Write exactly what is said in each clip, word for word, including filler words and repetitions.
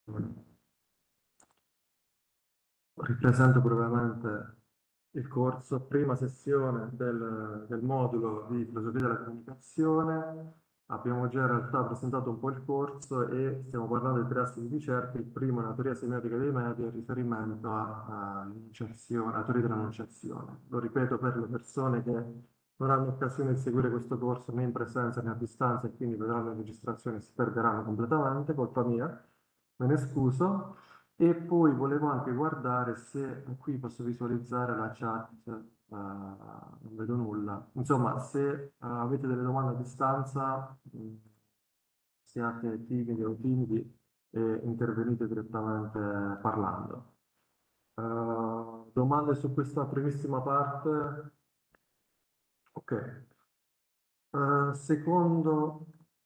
Ripresento brevemente il corso, prima sessione del, del modulo di filosofia della comunicazione. Abbiamo già in realtà presentato un po' il corso e stiamo parlando di tre assi di ricerca. Il primo è la teoria semiotica dei media in riferimento a- all'enunciazione, alla teoria dell'enunciazione. Lo ripeto per le persone che non hanno occasione di seguire questo corso né in presenza né a distanza e quindi vedranno la registrazione e si perderanno completamente, colpa mia, me ne scuso. E poi volevo anche guardare se qui posso visualizzare la chat, eh, non vedo nulla. Insomma, se eh, avete delle domande a distanza, mh, siate timidi o timidi e intervenite direttamente parlando. Eh, domande su questa primissima parte? Ok. Eh, secondo,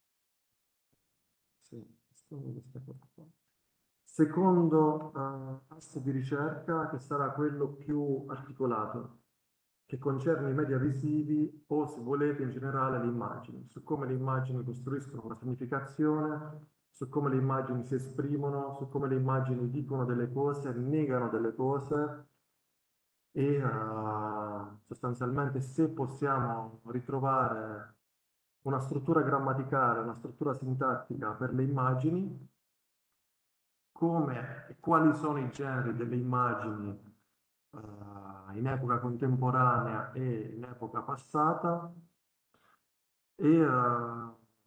sì, secondo questa cosa qua. Secondo eh, asse di ricerca, che sarà quello più articolato, che concerne i media visivi o, se volete, in generale le immagini, su come le immagini costruiscono una significazione, su come le immagini si esprimono, su come le immagini dicono delle cose, negano delle cose e eh, sostanzialmente se possiamo ritrovare una struttura grammaticale, una struttura sintattica per le immagini, come e quali sono i generi delle immagini eh, in epoca contemporanea e in epoca passata e, eh,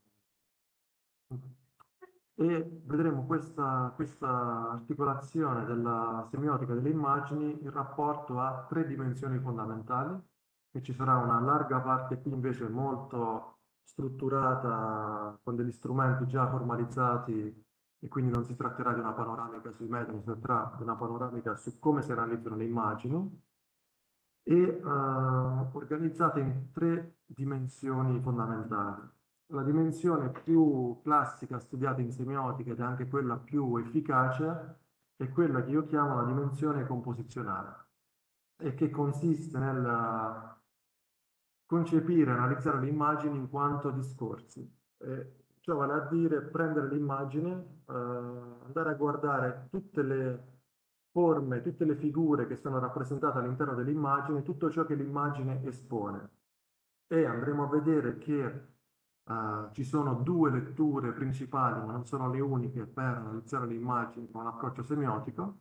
e vedremo questa, questa articolazione della semiotica delle immagini in rapporto a tre dimensioni fondamentali, che ci sarà una larga parte qui invece molto strutturata con degli strumenti già formalizzati e quindi non si tratterà di una panoramica sui metodi, si tratterà di una panoramica su come si analizzano le immagini e eh, organizzate in tre dimensioni fondamentali. La dimensione più classica studiata in semiotica ed è anche quella più efficace è quella che io chiamo la dimensione composizionale e che consiste nel concepire e analizzare le immagini in quanto discorsi. Eh, ciò vale a dire prendere l'immagine, eh, andare a guardare tutte le forme, tutte le figure che sono rappresentate all'interno dell'immagine, tutto ciò che l'immagine espone. E andremo a vedere che eh, ci sono due letture principali, ma non sono le uniche, per analizzare le immagini con un approccio semiotico.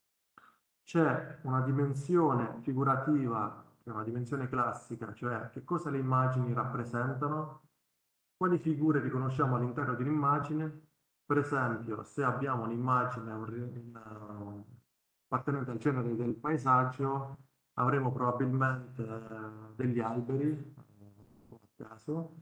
C'è una dimensione figurativa, che è una dimensione classica, cioè che cosa le immagini rappresentano, quali figure riconosciamo all'interno di un'immagine. Per esempio, se abbiamo un'immagine un ri- un, eh, appartenente al genere del paesaggio, avremo probabilmente eh, degli alberi, eh, a caso,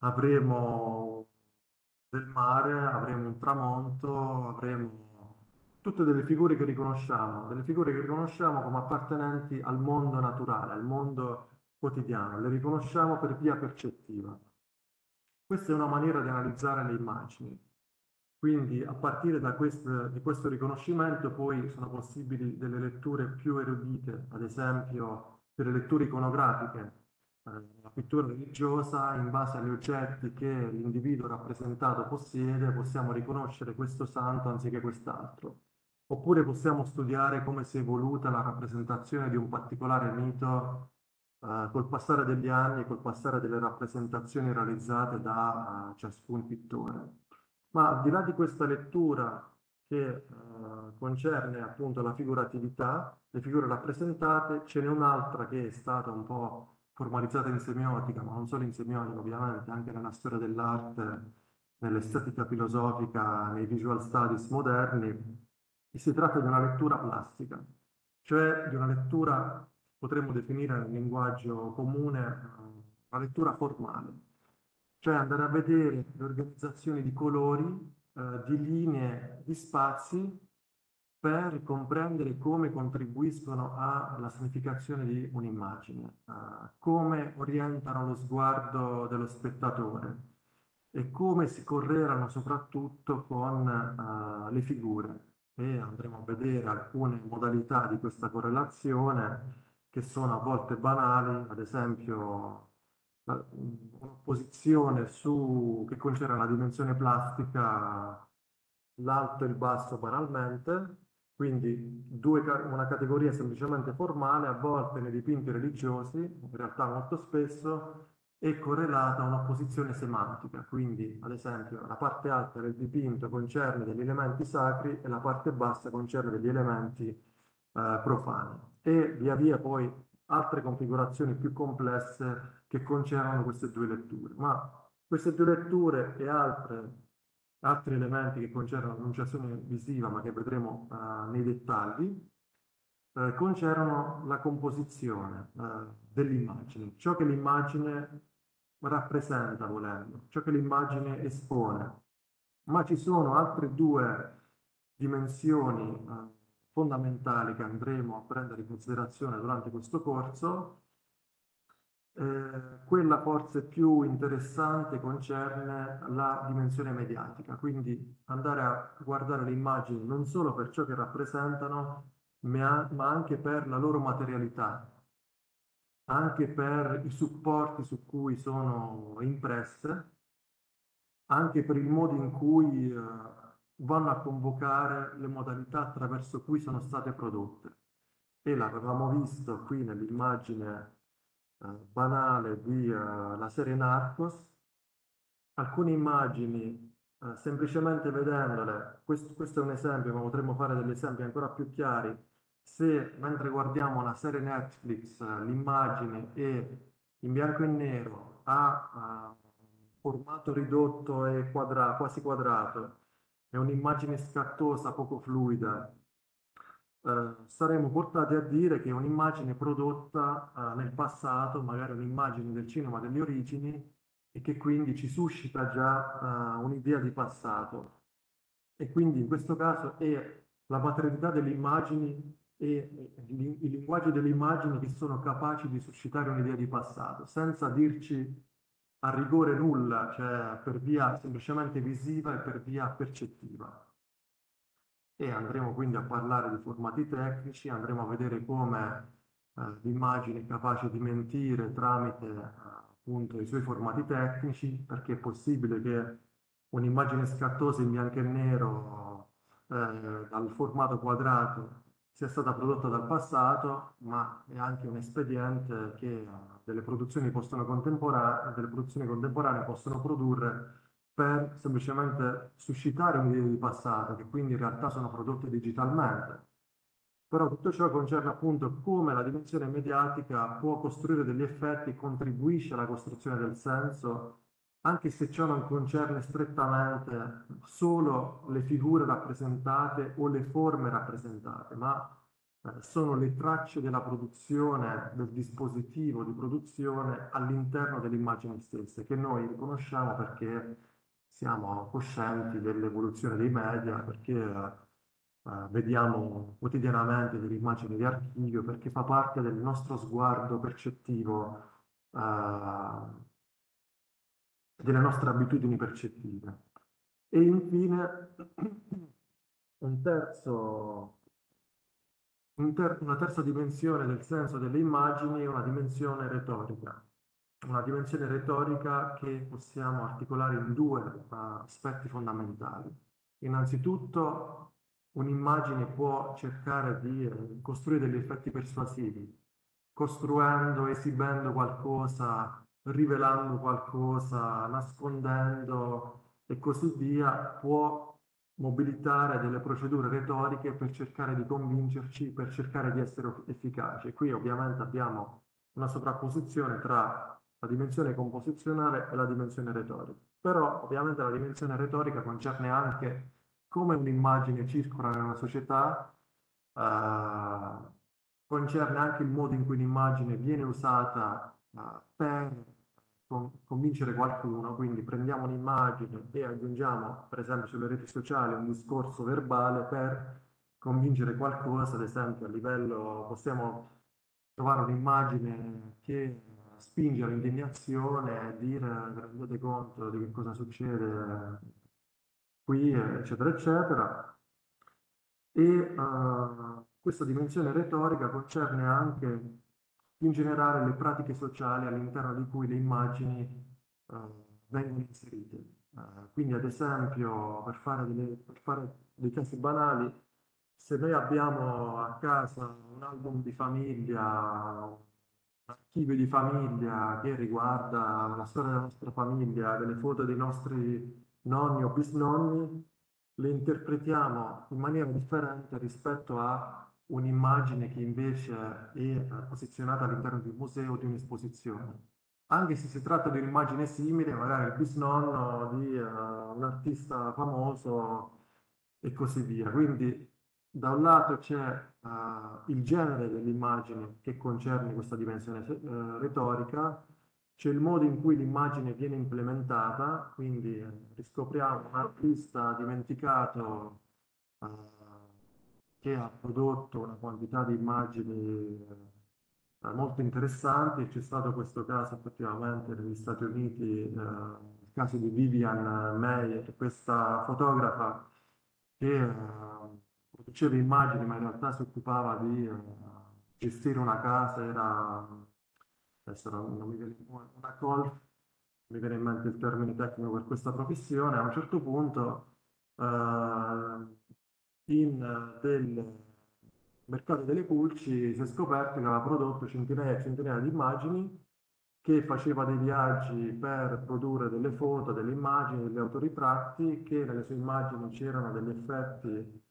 avremo del mare, avremo un tramonto, avremo tutte delle figure che riconosciamo, delle figure che riconosciamo come appartenenti al mondo naturale, al mondo quotidiano, le riconosciamo per via percettiva. Questa è una maniera di analizzare le immagini. Quindi a partire da quest- di questo riconoscimento poi sono possibili delle letture più erudite, ad esempio delle letture iconografiche, eh, la pittura religiosa, in base agli oggetti che l'individuo rappresentato possiede, possiamo riconoscere questo santo anziché quest'altro. Oppure possiamo studiare come si è evoluta la rappresentazione di un particolare mito, eh, col passare degli anni e col passare delle rappresentazioni realizzate da, eh, ciascun pittore. Ma al di là di questa lettura che eh, concerne appunto la figuratività, le figure rappresentate, ce n'è un'altra che è stata un po' formalizzata in semiotica, ma non solo in semiotica, ovviamente, anche nella storia dell'arte, nell'estetica filosofica, nei visual studies moderni, e si tratta di una lettura plastica, cioè di una lettura, potremmo definire nel linguaggio comune, eh, una lettura formale, cioè andare a vedere le organizzazioni di colori, eh, di linee, di spazi per comprendere come contribuiscono alla significazione di un'immagine, eh, come orientano lo sguardo dello spettatore e come si correlano soprattutto con eh, le figure. E andremo a vedere alcune modalità di questa correlazione che sono a volte banali, ad esempio la- un'opposizione su, che concerne la dimensione plastica l'alto e il basso banalmente, quindi due ca- una categoria semplicemente formale, a volte nei dipinti religiosi, in realtà molto spesso, è correlata a un'opposizione semantica, quindi ad esempio la parte alta del dipinto concerne degli elementi sacri e la parte bassa concerne degli elementi eh, profani. E via via poi altre configurazioni più complesse che concernono queste due letture. Ma queste due letture e altre, altri elementi che concernono l'enunciazione visiva, ma che vedremo eh, nei dettagli, eh, concernono la composizione eh, dell'immagine, ciò che l'immagine rappresenta, volendo, ciò che l'immagine espone. Ma ci sono altre due dimensioni eh, fondamentali che andremo a prendere in considerazione durante questo corso. Eh, quella forse più interessante concerne la dimensione mediatica, quindi andare a guardare le immagini non solo per ciò che rappresentano, ma ma anche per la loro materialità, anche per i supporti su cui sono impresse, anche per il modo in cui eh, vanno a convocare le modalità attraverso cui sono state prodotte. E l'avevamo visto qui nell'immagine eh, banale di eh, la serie Narcos. Alcune immagini, eh, semplicemente vedendole, questo, questo è un esempio, ma potremmo fare degli esempi ancora più chiari. Se mentre guardiamo la serie Netflix, eh, l'immagine è in bianco e nero, ha eh, formato ridotto e quadra- quasi quadrato, è un'immagine scattosa, poco fluida, eh, saremo portati a dire che è un'immagine prodotta eh, nel passato, magari un'immagine del cinema delle origini, e che quindi ci suscita già eh, un'idea di passato. E quindi in questo caso è la materialità delle immagini e i i linguaggi delle immagini che sono capaci di suscitare un'idea di passato, senza dirci a rigore nulla, cioè per via semplicemente visiva e per via percettiva. E andremo quindi a parlare di formati tecnici, andremo a vedere come eh, l'immagine è capace di mentire tramite eh, appunto i suoi formati tecnici, perché è possibile che un'immagine scattosa in bianco e nero eh, dal formato quadrato sia stata prodotta dal passato, ma è anche un espediente che eh, delle produzioni possono contemporanee, delle produzioni contemporanee possono produrre per semplicemente suscitare un'idea di passato, che quindi in realtà sono prodotte digitalmente. Però tutto ciò concerne appunto come la dimensione mediatica può costruire degli effetti, contribuisce alla costruzione del senso, anche se ciò non concerne strettamente solo le figure rappresentate o le forme rappresentate, ma eh, sono le tracce della produzione, del dispositivo di produzione all'interno dell'immagine stessa, che noi riconosciamo perché siamo coscienti dell'evoluzione dei media, perché eh, vediamo quotidianamente delle immagini di archivio, perché fa parte del nostro sguardo percettivo, eh, delle nostre abitudini percettive. E infine un terzo, un ter- una terza dimensione del senso delle immagini è una dimensione retorica. Una dimensione retorica che possiamo articolare in due eh, aspetti fondamentali. Innanzitutto, un'immagine può cercare di eh, costruire degli effetti persuasivi, costruendo, esibendo qualcosa, rivelando qualcosa, nascondendo e così via, può mobilitare delle procedure retoriche per cercare di convincerci, per cercare di essere efficaci. Qui ovviamente abbiamo una sovrapposizione tra la dimensione composizionale e la dimensione retorica. Però ovviamente la dimensione retorica concerne anche come un'immagine circola nella società, eh, concerne anche il modo in cui l'immagine viene usata eh, per con- convincere qualcuno, quindi prendiamo un'immagine e aggiungiamo, per esempio sulle reti sociali, un discorso verbale per convincere qualcosa, ad esempio a livello, possiamo trovare un'immagine che spinge all'indignazione e dire vi rendete conto di che cosa succede qui, eccetera, eccetera. E eh, questa dimensione retorica concerne anche in generale le pratiche sociali all'interno di cui le immagini eh, vengono inserite. Eh, quindi, ad esempio, per fare, delle- per fare dei casi banali, se noi abbiamo a casa un album di famiglia, un archivio di famiglia che riguarda la storia della nostra famiglia, delle foto dei nostri nonni o bisnonni, le interpretiamo in maniera differente rispetto a un'immagine che invece è eh, posizionata all'interno di un museo o di un'esposizione. Anche se si tratta di un'immagine simile, magari il bisnonno di eh, un artista famoso e così via. Quindi da un lato c'è eh, il genere dell'immagine che concerne questa dimensione eh, retorica, c'è il modo in cui l'immagine viene implementata, quindi eh, riscopriamo un artista dimenticato eh, che ha prodotto una quantità di immagini eh, molto interessanti. C'è stato questo caso effettivamente negli Stati Uniti, eh, il caso di Vivian Mayer, questa fotografa che eh, produceva immagini, ma in realtà si occupava di eh, gestire una casa, era, adesso non, non mi viene, una colf, mi viene in mente il termine tecnico per questa professione. A un certo punto eh, in eh, del mercato delle pulci si è scoperto che aveva prodotto centinaia e centinaia di immagini, che faceva dei viaggi per produrre delle foto, delle immagini, degli autoritratti, che nelle sue immagini c'erano degli effetti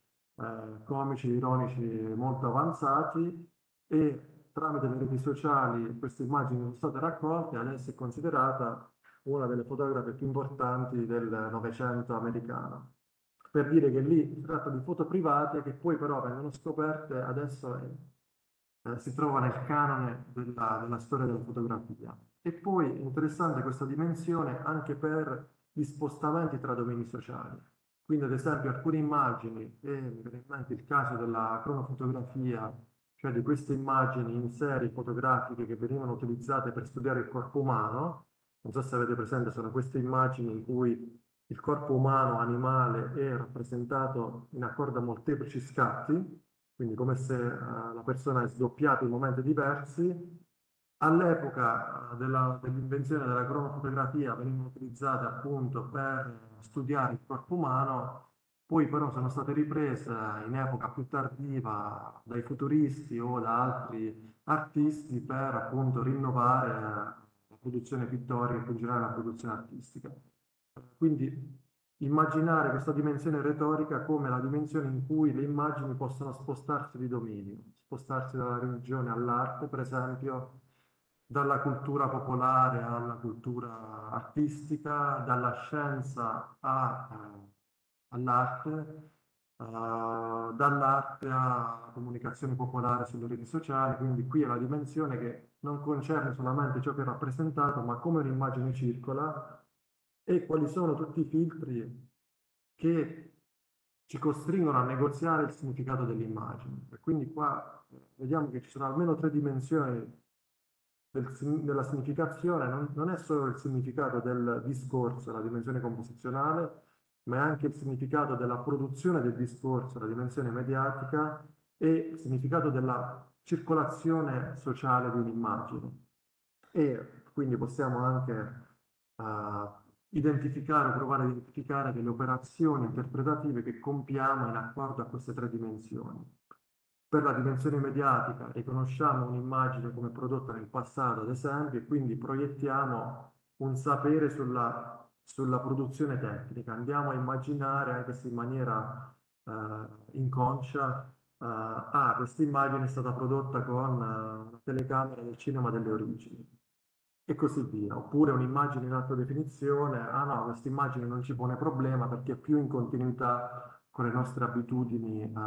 eh, comici, ironici molto avanzati, e tramite le reti sociali queste immagini sono state raccolte e adesso è considerata una delle fotografe più importanti del Novecento americano. Per dire che lì si tratta di foto private che poi però vengono scoperte adesso e eh, si trova nel canone della, della storia della fotografia. E poi è interessante questa dimensione anche per gli spostamenti tra domini sociali. Quindi, ad esempio, alcune immagini, e mi viene in mente il caso della cronofotografia, cioè di queste immagini in serie fotografiche che venivano utilizzate per studiare il corpo umano. Non so se avete presente, sono queste immagini in cui il corpo umano animale è rappresentato in accordo a molteplici scatti, quindi come se eh, la persona è sdoppiata in momenti diversi. All'epoca eh, della- dell'invenzione della cronofotografia venivano utilizzate appunto per studiare il corpo umano, poi però sono state riprese in epoca più tardiva dai futuristi o da altri artisti per appunto rinnovare eh, la produzione pittorica e più in generale la produzione artistica. Quindi immaginare questa dimensione retorica come la dimensione in cui le immagini possono spostarsi di dominio, spostarsi dalla religione all'arte, per esempio, dalla cultura popolare alla cultura artistica, dalla scienza a, eh, all'arte, eh, dall'arte alla comunicazione popolare sulle reti sociali. Quindi qui è la dimensione che non concerne solamente ciò che è rappresentato, ma come un'immagine circola e quali sono tutti i filtri che ci costringono a negoziare il significato dell'immagine. E quindi qua eh, vediamo che ci sono almeno tre dimensioni del sign- della significazione. Non, non è solo il significato del discorso, la dimensione composizionale, ma è anche il significato della produzione del discorso, la dimensione mediatica, e il significato della circolazione sociale di un'immagine. E quindi possiamo anche eh, identificare o provare a identificare delle operazioni interpretative che compiamo in accordo a queste tre dimensioni. Per la dimensione mediatica riconosciamo un'immagine come prodotta nel passato, ad esempio, e quindi proiettiamo un sapere sulla, sulla produzione tecnica. Andiamo a immaginare, anche se in maniera eh, inconscia, eh, ah, questa immagine è stata prodotta con eh, una telecamera del cinema delle origini e così via. Oppure un'immagine in alta definizione, ah no, questa immagine non ci pone problema perché è più in continuità con le nostre abitudini eh,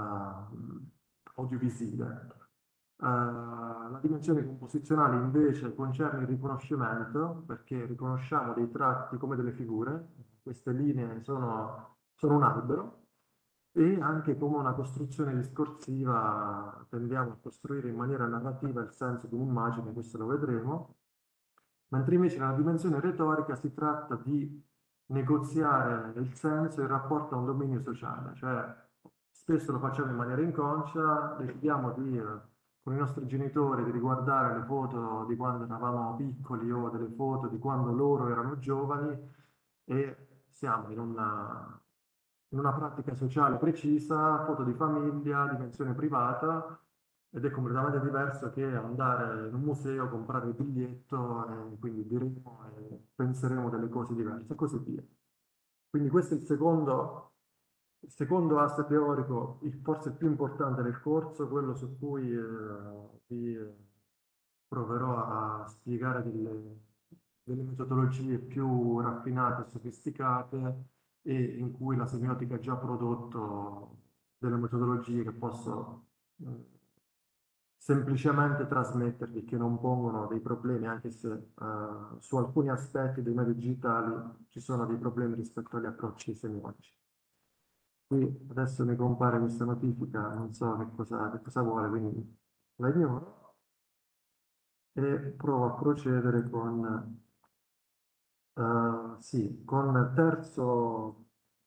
audiovisive. Eh, la dimensione composizionale invece concerne il riconoscimento, perché riconosciamo dei tratti come delle figure, queste linee sono, sono un albero, e anche come una costruzione discorsiva tendiamo a costruire in maniera narrativa il senso di un'immagine, questo lo vedremo, mentre invece nella dimensione retorica si tratta di negoziare il senso in rapporto a un dominio sociale, cioè spesso lo facciamo in maniera inconscia, decidiamo di, eh, con i nostri genitori di riguardare le foto di quando eravamo piccoli o delle foto di quando loro erano giovani, e siamo in una, in una pratica sociale precisa, foto di famiglia, dimensione privata, ed è completamente diverso che andare in un museo, comprare il biglietto e quindi diremo e penseremo delle cose diverse e così via. Quindi questo è il secondo, il secondo asse teorico, il- forse il più importante del corso, quello su cui eh, vi eh, proverò a spiegare delle, delle metodologie più raffinate e sofisticate e in cui la semiotica ha già prodotto delle metodologie che posso mh, semplicemente trasmettervi, che non pongono dei problemi, anche se eh, su alcuni aspetti dei media digitali ci sono dei problemi rispetto agli approcci semiotici. Qui adesso mi compare questa notifica, non so che cosa, che cosa vuole, quindi la ignoro e provo a procedere con, eh, sì, con terzo,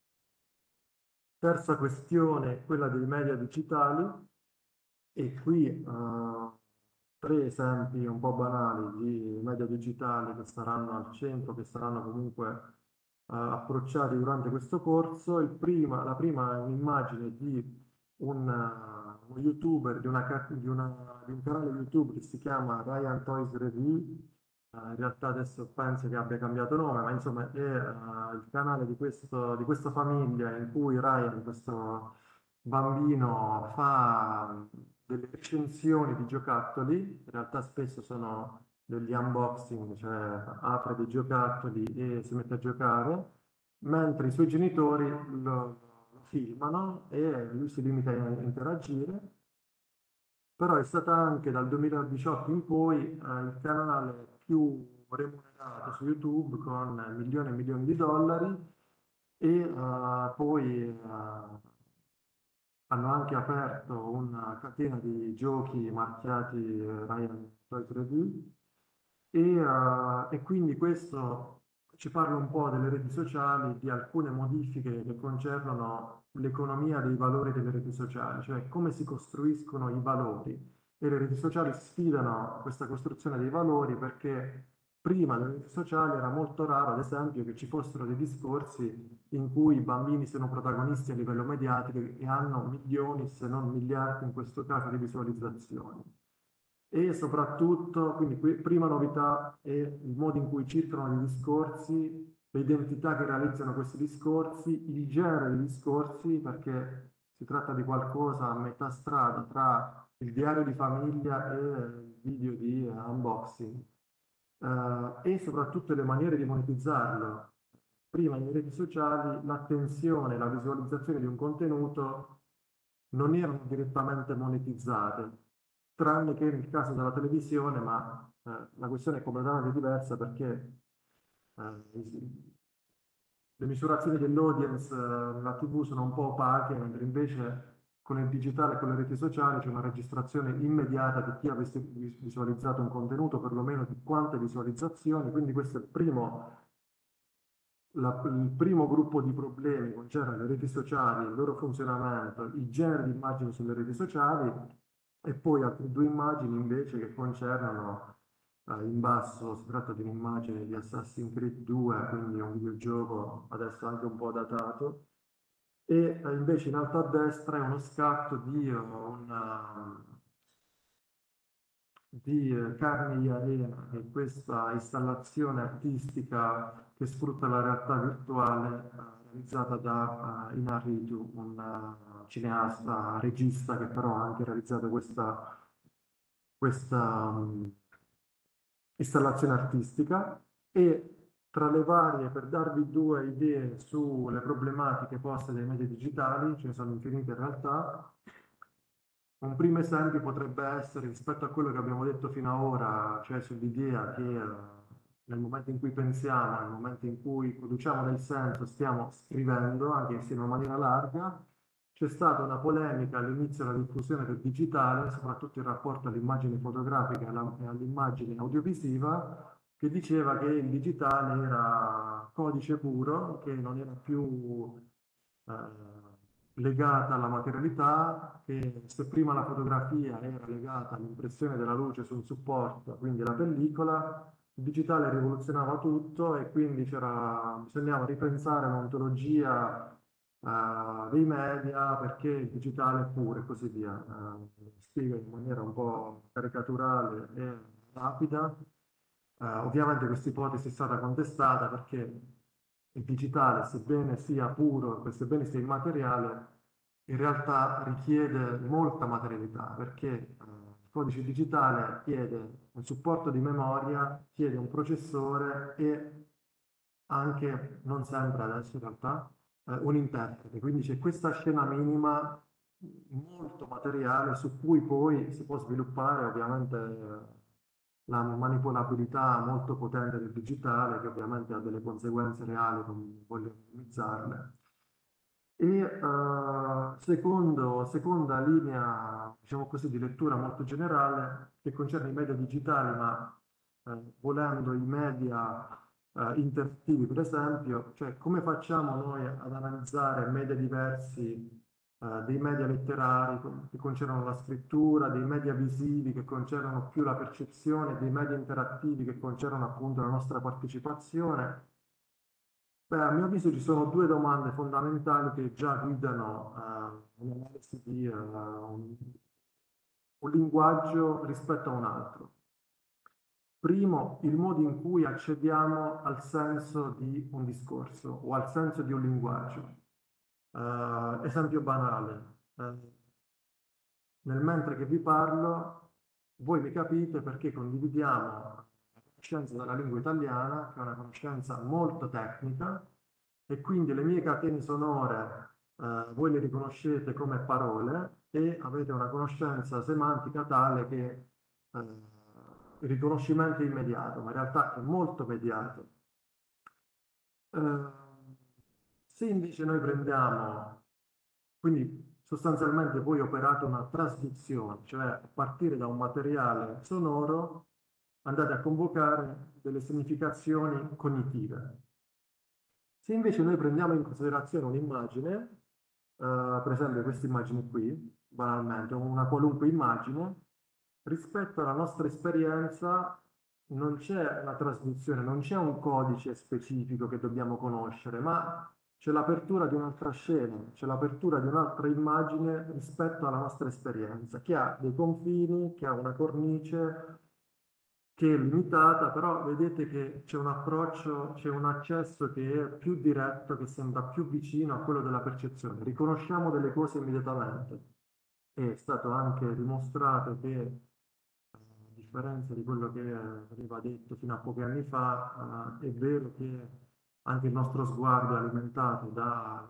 terza questione, quella dei media digitali. E qui eh, tre esempi un po' banali di media digitali che saranno al centro, che saranno comunque eh, approcciati durante questo corso. Il prima, la prima è un'immagine di un, eh, uno YouTuber, di, una, ca- di, una- di un canale YouTube che si chiama Ryan Toys Review. Eh, in realtà adesso penso che abbia cambiato nome, ma insomma è eh, il canale di, questo, di questa famiglia in cui Ryan, questo bambino, fa delle recensioni di giocattoli, in realtà spesso sono degli unboxing, cioè apre dei giocattoli e si mette a giocare, mentre i suoi genitori lo, lo filmano e lui si limita a interagire. Però è stata anche dal duemiladiciotto in poi eh, il canale più remunerato su YouTube con milioni e milioni di dollari e eh, poi eh, hanno anche aperto una catena di giochi marchiati eh, Ryan Toys Review e, eh, e quindi questo ci parla un po' delle reti sociali, di alcune modifiche che concernono l'economia dei valori delle reti sociali, cioè come si costruiscono i valori. E le reti sociali sfidano questa costruzione dei valori perché prima delle reti sociali era molto raro, ad esempio, che ci fossero dei discorsi in cui i bambini sono protagonisti a livello mediatico e hanno milioni, se non miliardi in questo caso, di visualizzazioni. E soprattutto, quindi qui, prima novità è il modo in cui circolano i discorsi, le identità che realizzano questi discorsi, il genere dei discorsi, perché si tratta di qualcosa a metà strada tra il diario di famiglia e il video di eh, unboxing. Eh, e soprattutto le maniere di monetizzarlo. Prima nelle reti sociali l'attenzione, la visualizzazione di un contenuto non erano direttamente monetizzate, tranne che nel caso della televisione, ma eh, la questione è completamente diversa perché eh, le misurazioni dell'audience eh, nella T V sono un po' opache, mentre invece con il digitale e con le reti sociali c'è una registrazione immediata di chi ha vis- visualizzato un contenuto, perlomeno di quante visualizzazioni, quindi questo è il primo la- il primo gruppo di problemi concerne le reti sociali, il loro funzionamento, il genere di immagini sulle reti sociali e poi altre due immagini invece che concernono eh, in basso, si tratta di un'immagine di Assassin's Creed due, quindi un videogioco adesso anche un po' datato, e eh, invece in alto a destra è uno scatto di una, di eh, Carne e Arena, che è questa installazione artistica che sfrutta la realtà virtuale eh, realizzata da uh, Inarritu, un uh, cineasta, regista che però ha anche realizzato questa, questa um, installazione artistica e tra le varie, per darvi due idee sulle problematiche poste dai media digitali, ce ne sono infinite in realtà. Un primo esempio potrebbe essere rispetto a quello che abbiamo detto fino ad ora, cioè sull'idea che eh, nel momento in cui pensiamo, nel momento in cui produciamo del senso, stiamo scrivendo, anche se in una maniera larga, c'è stata una polemica all'inizio della diffusione del digitale, soprattutto in rapporto all'immagine fotografica e alla- e all'immagine audiovisiva, che diceva che il digitale era codice puro, che non era più eh, legata alla materialità, che se prima la fotografia era legata all'impressione della luce su un supporto, quindi la pellicola, il digitale rivoluzionava tutto e quindi c'era, bisognava ripensare l'ontologia eh, dei media perché il digitale è puro e così via. Eh, spiego in maniera un po' caricaturale e rapida. Eh, ovviamente questa ipotesi è stata contestata perché il digitale, sebbene sia puro e sebbene sia immateriale, in realtà richiede molta materialità perché eh, il codice digitale chiede un supporto di memoria, chiede un processore e anche, non sempre adesso in realtà, eh, un interprete. Quindi c'è questa scena minima molto materiale su cui poi si può sviluppare ovviamente eh, la manipolabilità molto potente del digitale, che ovviamente ha delle conseguenze reali, non voglio minimizzarle. E eh, secondo, seconda linea, diciamo così, di lettura molto generale, che concerne i media digitali, ma eh, volendo i media eh, interattivi, per esempio, cioè come facciamo noi ad analizzare media diversi, eh, dei media letterari con- che concernono la scrittura, dei media visivi che concernono più la percezione, dei media interattivi che concernono appunto la nostra partecipazione. Beh, a mio avviso ci sono due domande fondamentali che già guidano eh, un'analisi di eh, un, un linguaggio rispetto a un altro. Primo, il modo in cui accediamo al senso di un discorso o al senso di un linguaggio. Eh, esempio banale. Eh, nel mentre che vi parlo, voi mi capite perché condividiamo la conoscenza della lingua italiana, che è una conoscenza molto tecnica, e quindi le mie catene sonore eh, voi le riconoscete come parole e avete una conoscenza semantica tale che eh, il riconoscimento è immediato, ma in realtà è molto mediato. Eh, Se invece noi prendiamo, quindi sostanzialmente voi operate una trasduzione, cioè a partire da un materiale sonoro andate a convocare delle significazioni cognitive. Se invece noi prendiamo in considerazione un'immagine, eh, per esempio questa immagine qui, banalmente, una qualunque immagine, rispetto alla nostra esperienza non c'è una trasduzione, non c'è un codice specifico che dobbiamo conoscere, ma c'è l'apertura di un'altra scena, c'è l'apertura di un'altra immagine rispetto alla nostra esperienza, che ha dei confini, che ha una cornice, che è limitata, però vedete che c'è un approccio, c'è un accesso che è più diretto, che sembra più vicino a quello della percezione. Riconosciamo delle cose immediatamente. È stato anche dimostrato che, eh, a differenza di quello che veniva detto fino a pochi anni fa, eh, è vero che anche il nostro sguardo è alimentato da,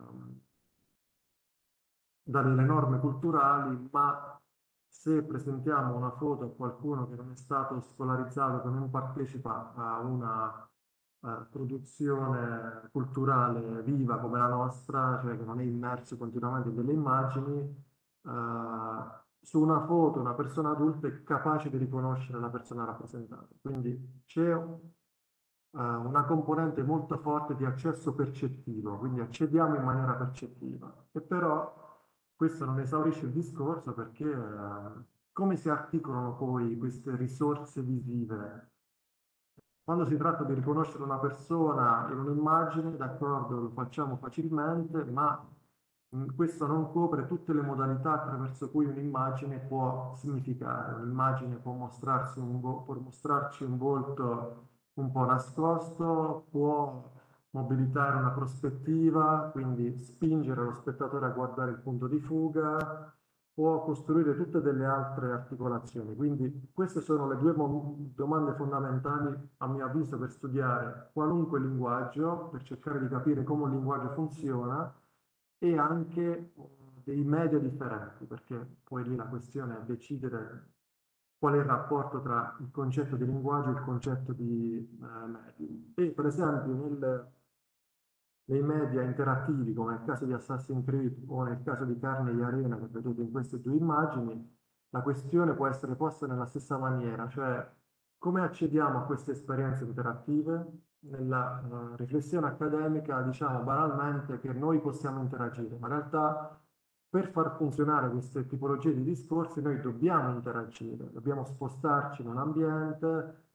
da delle norme culturali, ma se presentiamo una foto a qualcuno che non è stato scolarizzato, che non partecipa a una eh, produzione culturale viva come la nostra, cioè che non è immerso continuamente in delle immagini, eh, su una foto una persona adulta è capace di riconoscere la persona rappresentata. Quindi c'è eh, una componente molto forte di accesso percettivo, quindi accediamo in maniera percettiva. E però questo non esaurisce il discorso perché eh, come si articolano poi queste risorse visive? Quando si tratta di riconoscere una persona in un'immagine, d'accordo, lo facciamo facilmente, ma mh, questo non copre tutte le modalità attraverso cui un'immagine può significare. Un'immagine può mostrarsi un vo- può mostrarci un volto un po' nascosto, può mobilitare una prospettiva, quindi spingere lo spettatore a guardare il punto di fuga, può costruire tutte delle altre articolazioni. Quindi queste sono le due mo- domande fondamentali, a mio avviso, per studiare qualunque linguaggio, per cercare di capire come un linguaggio funziona e anche eh, dei media differenti, perché poi lì la questione è decidere qual è il rapporto tra il concetto di linguaggio e il concetto di eh, media. E per esempio nel nei media interattivi, come nel caso di Assassin's Creed o nel caso di Carne e Arena che vedete in queste due immagini, la questione può essere posta nella stessa maniera, cioè come accediamo a queste esperienze interattive? Nella eh, riflessione accademica diciamo banalmente che noi possiamo interagire, ma in realtà per far funzionare queste tipologie di discorsi noi dobbiamo interagire, dobbiamo spostarci in un ambiente,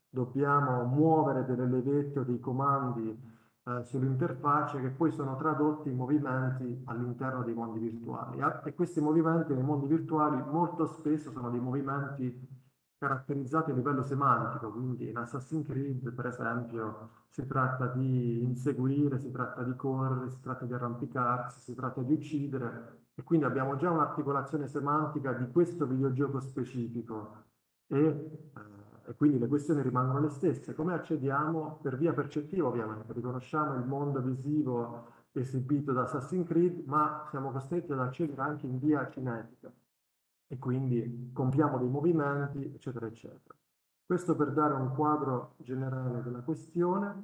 dobbiamo muovere delle levette o dei comandi eh, sull'interfaccia che poi sono tradotti in movimenti all'interno dei mondi virtuali. Ah, E questi movimenti nei mondi virtuali molto spesso sono dei movimenti caratterizzati a livello semantico, quindi in Assassin's Creed, per esempio, si tratta di inseguire, si tratta di correre, si tratta di arrampicarsi, si tratta di uccidere, e quindi abbiamo già un'articolazione semantica di questo videogioco specifico e, eh, e quindi le questioni rimangono le stesse. Come accediamo? Per via percettiva, ovviamente, riconosciamo il mondo visivo esibito da Assassin's Creed, ma siamo costretti ad accedere anche in via cinetica e quindi compiamo dei movimenti, eccetera, eccetera. Questo per dare un quadro generale della questione.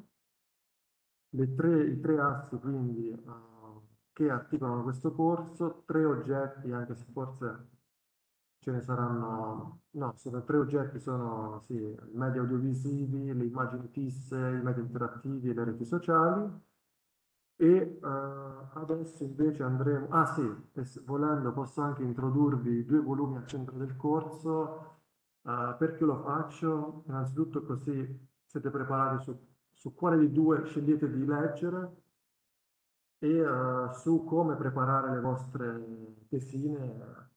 Le tre, I tre assi, quindi, eh, che articolano questo corso, tre oggetti, anche se forse ce ne saranno, no, sono tre oggetti, sono sì, i media audiovisivi, le immagini fisse, i media interattivi e le reti sociali. E eh, adesso invece andremo, ah sì, e se- volendo posso anche introdurvi due volumi al centro del corso. Eh, perché lo faccio? Innanzitutto così siete preparati su, su quale di due scegliete di leggere e eh, su come preparare le vostre tesine.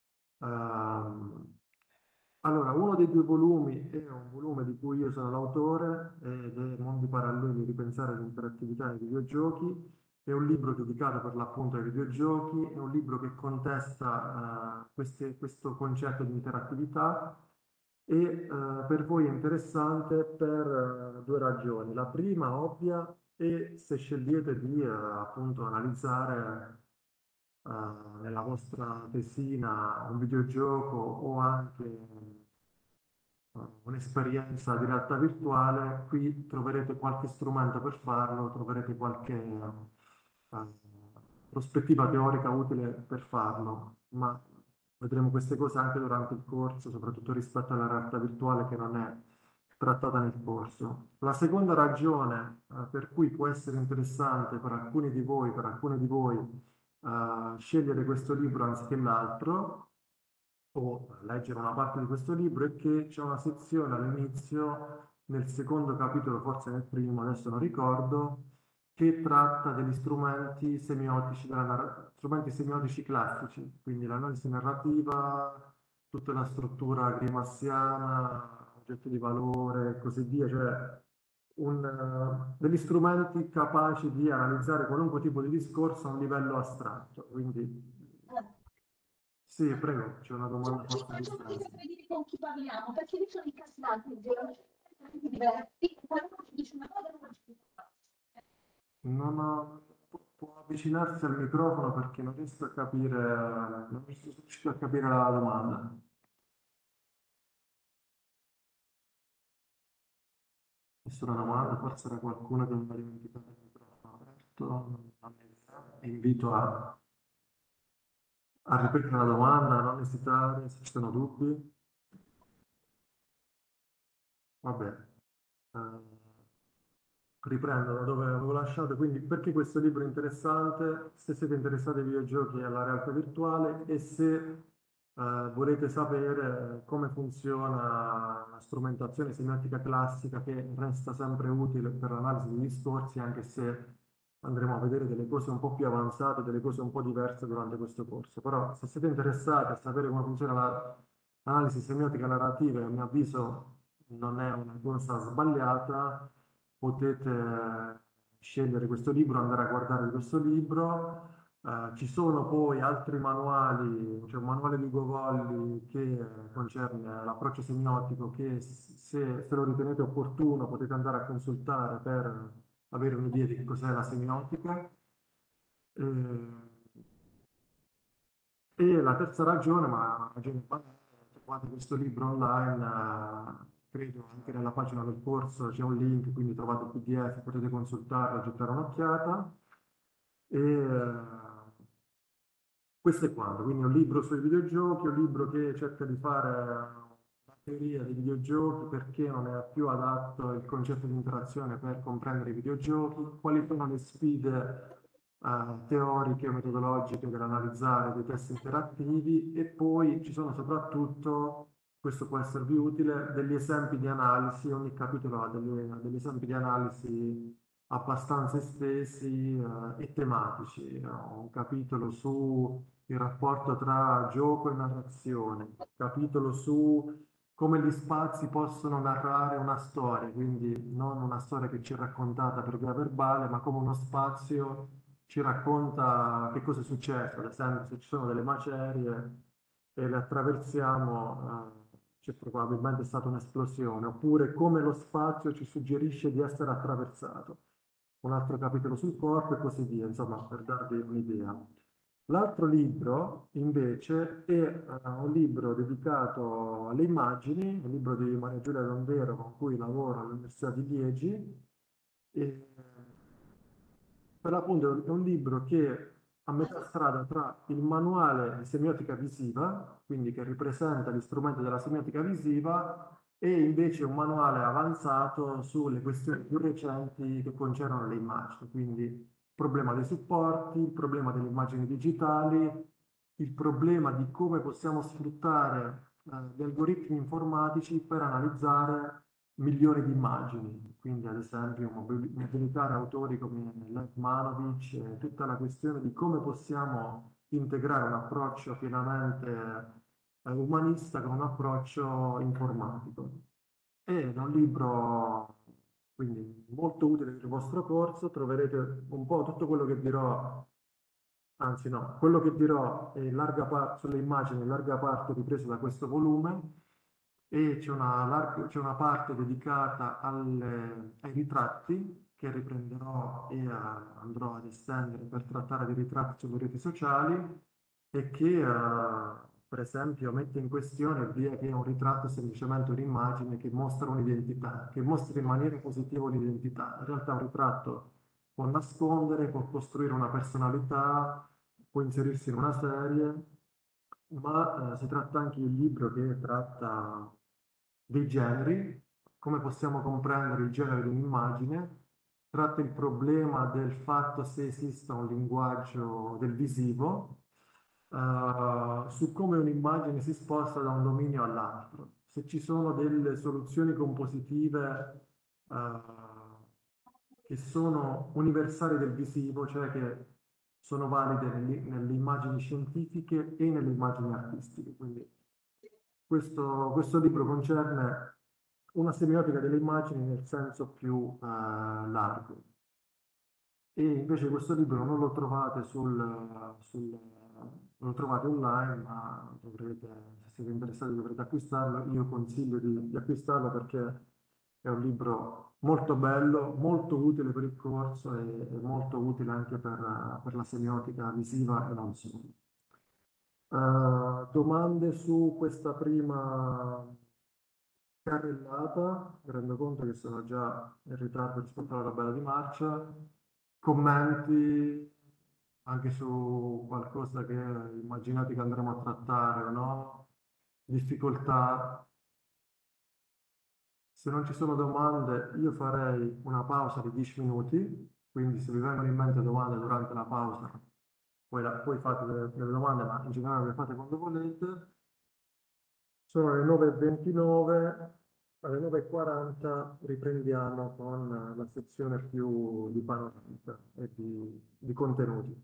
Ehm, allora, uno dei due volumi è un volume di cui io sono l'autore ed è Mondi paralleli, ripensare l'interattività nei videogiochi. È un libro dedicato per l'appunto ai videogiochi, è un libro che contesta eh, queste- questo concetto di interattività e eh, per voi è interessante per eh, due ragioni. La prima, ovvia, è se scegliete di eh, appunto analizzare eh, nella vostra tesina un videogioco o anche eh, un'esperienza di realtà virtuale, qui troverete qualche strumento per farlo, troverete qualche eh, prospettiva teorica utile per farlo, ma vedremo queste cose anche durante il corso, soprattutto rispetto alla realtà virtuale che non è trattata nel corso. La seconda ragione eh, per cui può essere interessante per alcuni di voi, per alcune di voi, eh, scegliere questo libro anziché l'altro, o leggere una parte di questo libro, è che c'è una sezione all'inizio, nel secondo capitolo, forse nel primo, adesso non ricordo, che tratta degli strumenti semiotici, della narra- strumenti semiotici classici, quindi l'analisi narrativa, tutta la struttura grimassiana, oggetto di valore e così via, cioè un, eh, degli strumenti capaci di analizzare qualunque tipo di discorso a un livello astratto. Quindi, sì, prego, c'è una domanda Cioè, ci forse a faccio fatica distanza. a vedere con chi parliamo, perché io sono incasinato in giro, diversi, qualcuno ci dice una cosa e uno ci dice un'altra. Non ho- pu- Può avvicinarsi al microfono perché non riesco a capire, non riesco a capire la domanda. Nessuna domanda, forse era qualcuno che aveva dimenticato il microfono aperto, non ho idea. Invito a, a ripetere la domanda, a non esitare se ci sono dubbi. Va bene. Eh, Riprendo da dove avevo lasciato, quindi perché questo libro è interessante, se siete interessati ai videogiochi e alla realtà virtuale e se eh, volete sapere come funziona la strumentazione semiotica classica che resta sempre utile per l'analisi di discorsi, anche se andremo a vedere delle cose un po' più avanzate, delle cose un po' diverse durante questo corso. Però se siete interessati a sapere come funziona la- l'analisi semiotica narrativa, a mio avviso non è una cosa sbagliata, potete scegliere questo libro, andare a guardare questo libro. Eh, ci sono poi altri manuali, c'è un manuale di Ugo Volli che eh, concerne l'approccio semiotico che s- se, se lo ritenete opportuno potete andare a consultare per avere un'idea di che cos'è la semiotica. Eh, e la terza ragione, ma è una ragione banale, trovate questo libro online, eh, credo anche nella pagina del corso c'è un link, quindi trovate il P D F, potete consultarlo, gettare un'occhiata. E eh, questo è quanto, quindi un libro sui videogiochi, un libro che cerca di fare una teoria dei videogiochi, perché non è più adatto il concetto di interazione per comprendere i videogiochi, quali sono le sfide eh, teoriche o metodologiche per analizzare dei test interattivi e poi ci sono soprattutto questo può esservi utile, degli esempi di analisi, ogni capitolo ha degli, degli esempi di analisi abbastanza estesi eh, e tematici. Ho un capitolo su il rapporto tra gioco e narrazione, un capitolo su come gli spazi possono narrare una storia, quindi non una storia che ci è raccontata per via verbale, ma come uno spazio ci racconta che cosa è successo, ad esempio se ci sono delle macerie e le attraversiamo, eh, c'è probabilmente stata un'esplosione, oppure come lo spazio ci suggerisce di essere attraversato. Un altro capitolo sul corpo e così via, insomma, per darvi un'idea. L'altro libro, invece, è eh, un libro dedicato alle immagini, un libro di Maria Giulia Dondero con cui lavoro all'Università di Liegi. E, per l'appunto è un libro che è a metà strada tra il manuale di semiotica visiva, quindi che ripresenta gli strumenti della semiotica visiva, e invece un manuale avanzato sulle questioni più recenti che concernono le immagini, quindi il problema dei supporti, il problema delle immagini digitali, il problema di come possiamo sfruttare eh, gli algoritmi informatici per analizzare milioni di immagini, quindi ad esempio mobil- mobilitare autori come Lev Manovic, eh, tutta la questione di come possiamo integrare un approccio pienamente eh, umanista con un approccio informatico. Ed è un libro quindi molto utile per il vostro corso, troverete un po' tutto quello che dirò, anzi no, quello che dirò è in larga parte sulle immagini, in larga parte ripreso da questo volume e c'è una, larga- c'è una parte dedicata alle- ai ritratti che riprenderò e eh, andrò ad estendere per trattare dei ritratti sulle reti sociali e che eh, per esempio mette in questione l'idea che un ritratto è semplicemente un'immagine che mostra un'identità, che mostra in maniera positiva un'identità. In realtà un ritratto può nascondere, può costruire una personalità, può inserirsi in una serie, ma eh, si tratta anche di un libro che tratta dei generi, come possiamo comprendere il genere di un'immagine, tratta il problema del fatto se esista un linguaggio del visivo, eh, su come un'immagine si sposta da un dominio all'altro, se ci sono delle soluzioni compositive eh, che sono universali del visivo, cioè che sono valide nelle, nelle immagini scientifiche e nelle immagini artistiche. Quindi questo, questo libro concerne una semiotica delle immagini nel senso più eh, largo. E invece questo libro non lo trovate sul, sul- non lo trovate online, ma dovrete, se siete interessati dovrete acquistarlo. Io consiglio di, di acquistarlo perché è un libro molto bello, molto utile per il corso e, e molto utile anche per, per la semiotica visiva e non solo. Eh, domande su questa prima carrellata? Mi rendo conto che sono già in ritardo rispetto alla tabella di marcia. Commenti anche su qualcosa che immaginate che andremo a trattare o no? Difficoltà? Se non ci sono domande, io farei una pausa di dieci minuti, quindi se vi vengono in mente domande durante la pausa, poi, la- poi fate delle, delle domande, ma in generale le fate quando volete. Sono le nove e ventinove, alle nove e quaranta riprendiamo con la sezione più di panoramica e di, di contenuti.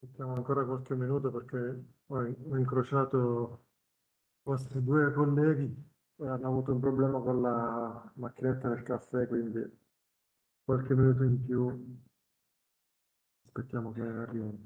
Aspettiamo ancora qualche minuto perché ho, ho incrociato i vostri due colleghi e hanno avuto un problema con la macchinetta del caffè, quindi qualche minuto in più aspettiamo che arrivino.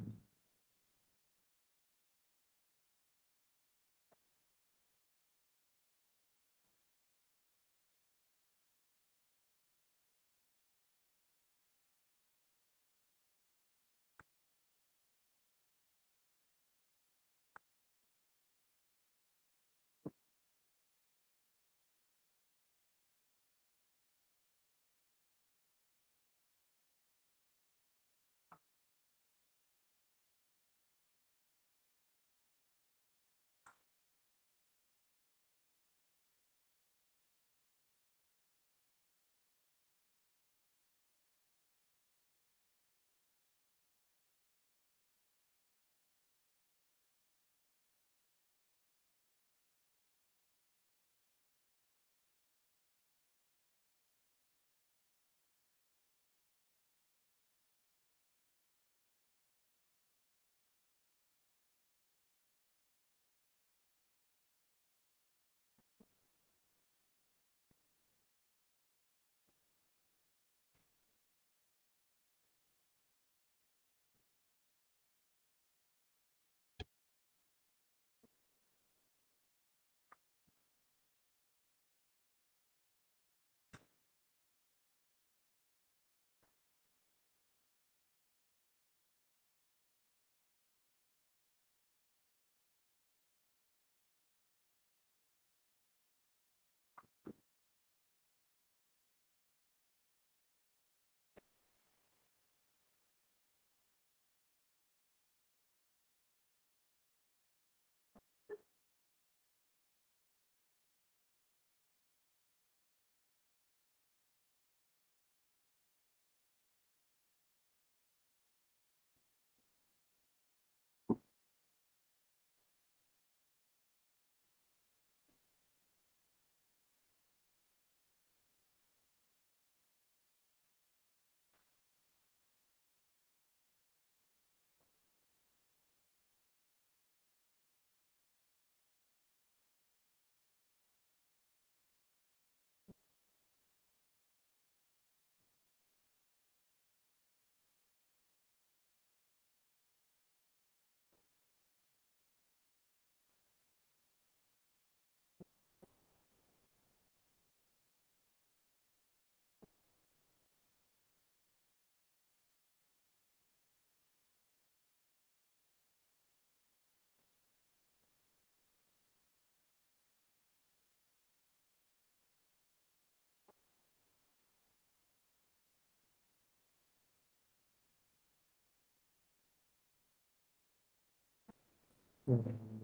Mm.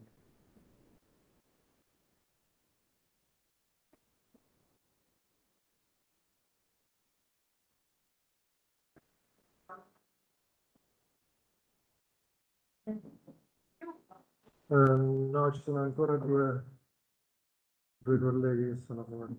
Eh, no, ci sono ancora due, due colleghi che sono fuori.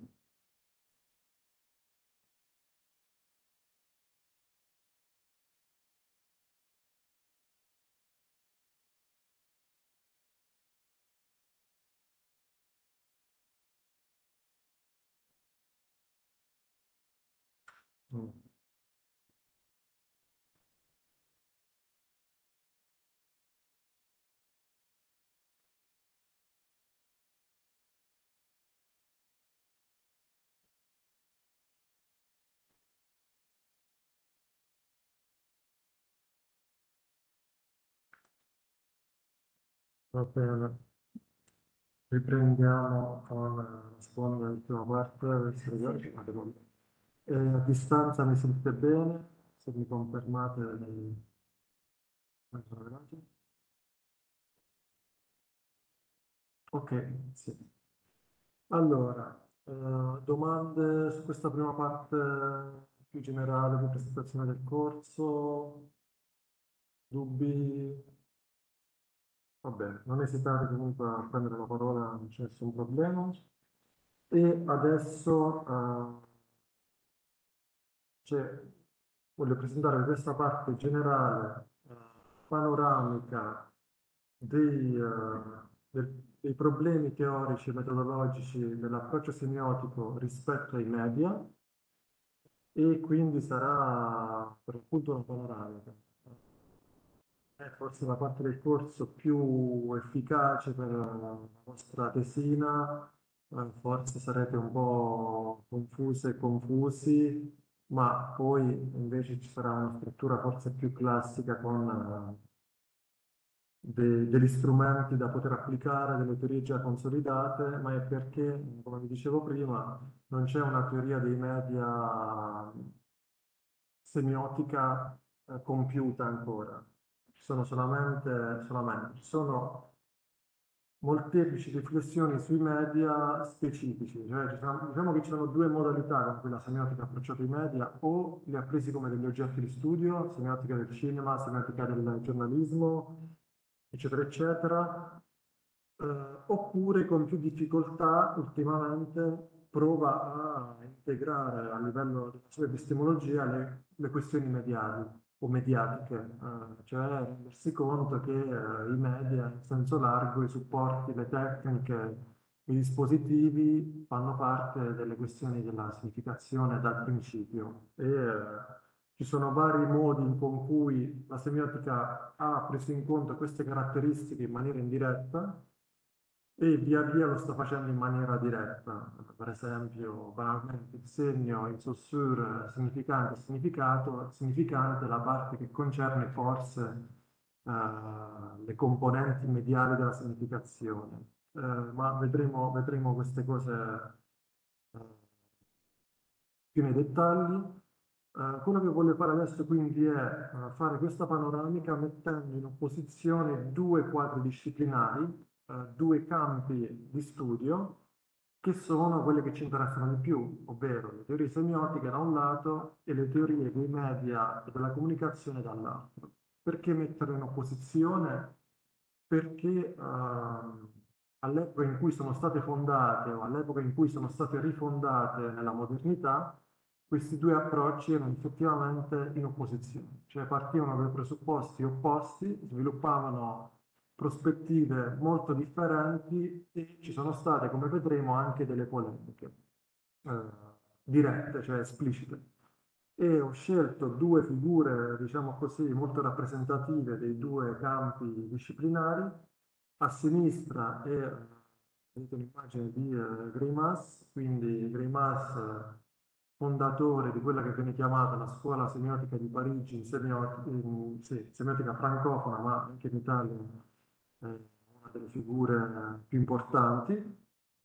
Mm. Va bene, riprendiamo con la seconda e ultima parte del servizio. Eh, a distanza mi sentite bene? Se mi confermate nei nei paragrafi. Ok, sì. Allora, eh, domande su questa prima parte più generale di presentazione del corso, dubbi? Va bene, non esitate comunque a prendere la parola, non c'è nessun problema. E adesso eh, cioè, voglio presentare questa parte generale. eh, panoramica dei, eh, del- dei problemi teorici e metodologici dell'approccio semiotico rispetto ai media e quindi sarà per appunto una panoramica. È forse la parte del corso più efficace per la vostra tesina, eh, forse sarete un po' confuse e confusi, ma poi invece ci sarà una struttura forse più classica con eh, de- degli strumenti da poter applicare, delle teorie già consolidate, ma è perché, come vi dicevo prima, non c'è una teoria dei media semiotica eh, compiuta ancora. Ci sono solamente, solamente, ci sono molteplici riflessioni sui media specifici, cioè ci sono- diciamo che ci sono due modalità con cui la semiotica ha approcciato i media, o li ha presi come degli oggetti di studio, semiotica del cinema, semiotica del giornalismo, eccetera, eccetera, eh, oppure con più difficoltà ultimamente prova a integrare a livello della sua epistemologia le, le questioni mediali o mediatiche, eh, cioè rendersi conto che eh, i media in senso largo, i supporti, le tecniche, i dispositivi fanno parte delle questioni della significazione dal principio e eh, ci sono vari modi con cui la semiotica ha preso in conto queste caratteristiche in maniera indiretta e via via lo sta facendo in maniera diretta. Per esempio, banalmente il segno, il saussure, significante, significato, significante, la parte che concerne forse eh, le componenti mediali della significazione. Eh, ma vedremo, vedremo queste cose eh, più nei dettagli. Eh, quello che voglio fare adesso quindi è eh, fare questa panoramica mettendo in opposizione due quadri disciplinari, eh, due campi di studio che sono quelle che ci interessano di più, ovvero le teorie semiotiche da un lato e le teorie dei media e della comunicazione dall'altro. Perché metterle in opposizione? Perché ehm, all'epoca in cui sono state fondate o all'epoca in cui sono state rifondate nella modernità, questi due approcci erano effettivamente in opposizione, cioè partivano da presupposti opposti, sviluppavano prospettive molto differenti e ci sono state, come vedremo, anche delle polemiche eh, dirette, cioè esplicite. E ho scelto due figure, diciamo così, molto rappresentative dei due campi disciplinari. A sinistra è, eh, vedete un'immagine di eh, Greimas, quindi Greimas, eh, fondatore di quella che viene chiamata la scuola semiotica di Parigi, in semioti- in- sì, semiotica francofona, ma anche in Italia è una delle figure eh, più importanti.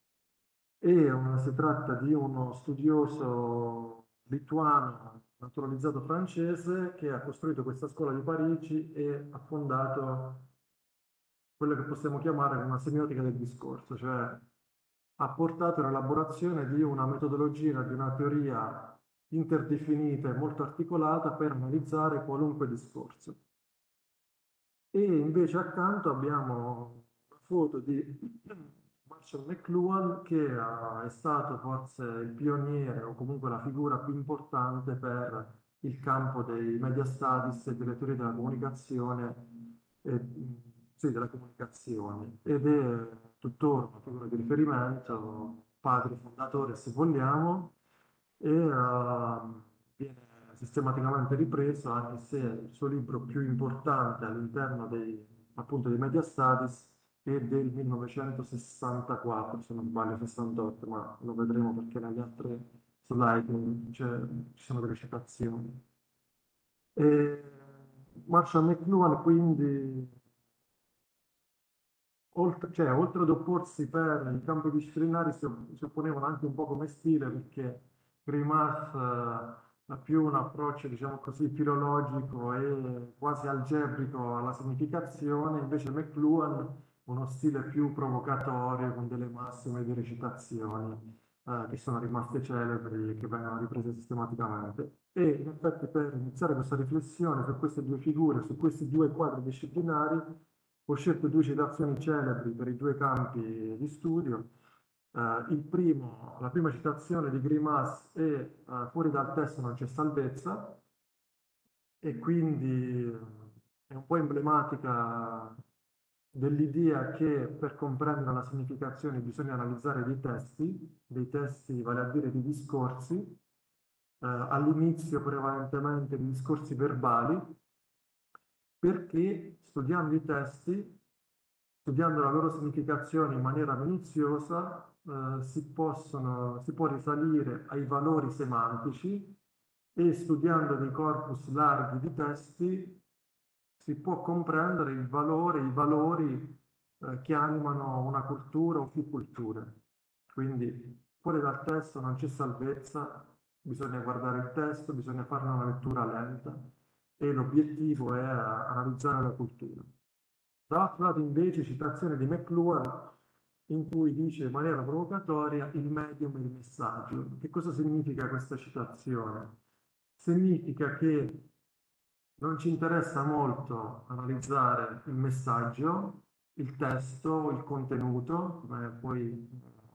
E un- si tratta di uno studioso lituano naturalizzato francese che ha costruito questa scuola di Parigi e ha fondato quello che possiamo chiamare una semiotica del discorso, cioè ha portato all'elaborazione di una metodologia, di una teoria interdefinita e molto articolata per analizzare qualunque discorso. E invece accanto abbiamo una foto di Marshall McLuhan che eh, è stato forse il pioniere o comunque la figura più importante per il campo dei media studies e delle teorie della comunicazione, e, sì, della comunicazione ed è tuttora una figura di riferimento, padre fondatore se vogliamo, e eh, viene sistematicamente ripreso, anche se il suo libro più importante all'interno dei, appunto, dei Media Studies è del millenovecentosessantaquattro, se non sbaglio, sessantotto, ma lo vedremo perché nelle altre slide c'è- ci sono delle citazioni. E Marshall McLuhan quindi oltre, cioè, oltre ad opporsi per i campi disciplinari, si, opp- si opponevano anche un po' come stile, perché Greimas eh, ha più un approccio, diciamo così, filologico e quasi algebrico alla significazione, invece McLuhan uno stile più provocatorio, con delle massime di recitazioni eh, che sono rimaste celebri e che vengono riprese sistematicamente. E in effetti per iniziare questa riflessione su queste due figure, su questi due quadri disciplinari, ho scelto due citazioni celebri per i due campi di studio. Eh, il primo, la prima citazione di Grimas è eh, fuori dal testo non c'è salvezza, e quindi è un po' emblematica dell'idea che per comprendere la significazione bisogna analizzare dei testi, dei testi, vale a dire dei discorsi, eh, all'inizio prevalentemente di discorsi verbali, perché studiando i testi, studiando la loro significazione in maniera minuziosa, eh, si possono, si può risalire ai valori semantici e studiando dei corpus larghi di testi si può comprendere il valore, i valori eh, che animano una cultura o più culture. Quindi fuori dal testo non c'è salvezza, bisogna guardare il testo, bisogna farne una lettura lenta e l'obiettivo è eh, analizzare la cultura. Dall'altro lato invece citazione di McLuhan in cui dice in maniera provocatoria il medium e il messaggio. Che cosa significa questa citazione? Significa che non ci interessa molto analizzare il messaggio, il testo, il contenuto, come poi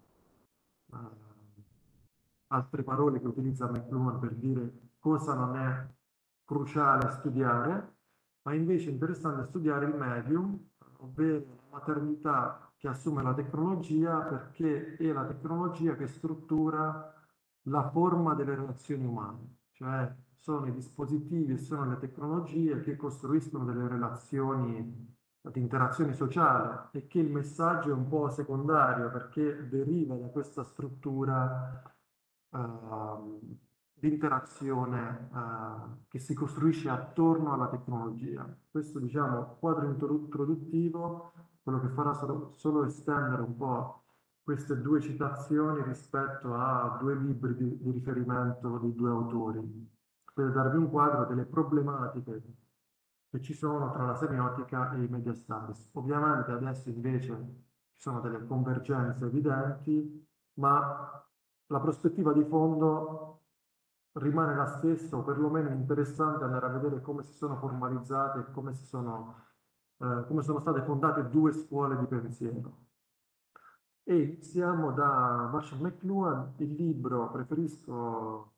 eh, altre parole che utilizza McLuhan per dire cosa non è cruciale studiare, ma invece è interessante studiare il medium, ovvero la maternità che assume la tecnologia, perché è la tecnologia che struttura la forma delle relazioni umane, cioè sono i dispositivi e sono le tecnologie che costruiscono delle relazioni di interazione sociale e che il messaggio è un po' secondario perché deriva da questa struttura ehm, di interazione eh, che si costruisce attorno alla tecnologia. Questo, diciamo, quadro introduttivo, quello che farà solo, solo estendere un po' queste due citazioni rispetto a due libri di, di riferimento di due autori, per darvi un quadro delle problematiche che ci sono tra la semiotica e i media studies. Ovviamente adesso invece ci sono delle convergenze evidenti, ma la prospettiva di fondo rimane la stessa, o perlomeno è interessante andare a vedere come si sono formalizzate e come, si sono, eh, come sono state fondate due scuole di pensiero. E iniziamo da Marshall McLuhan, il libro, preferisco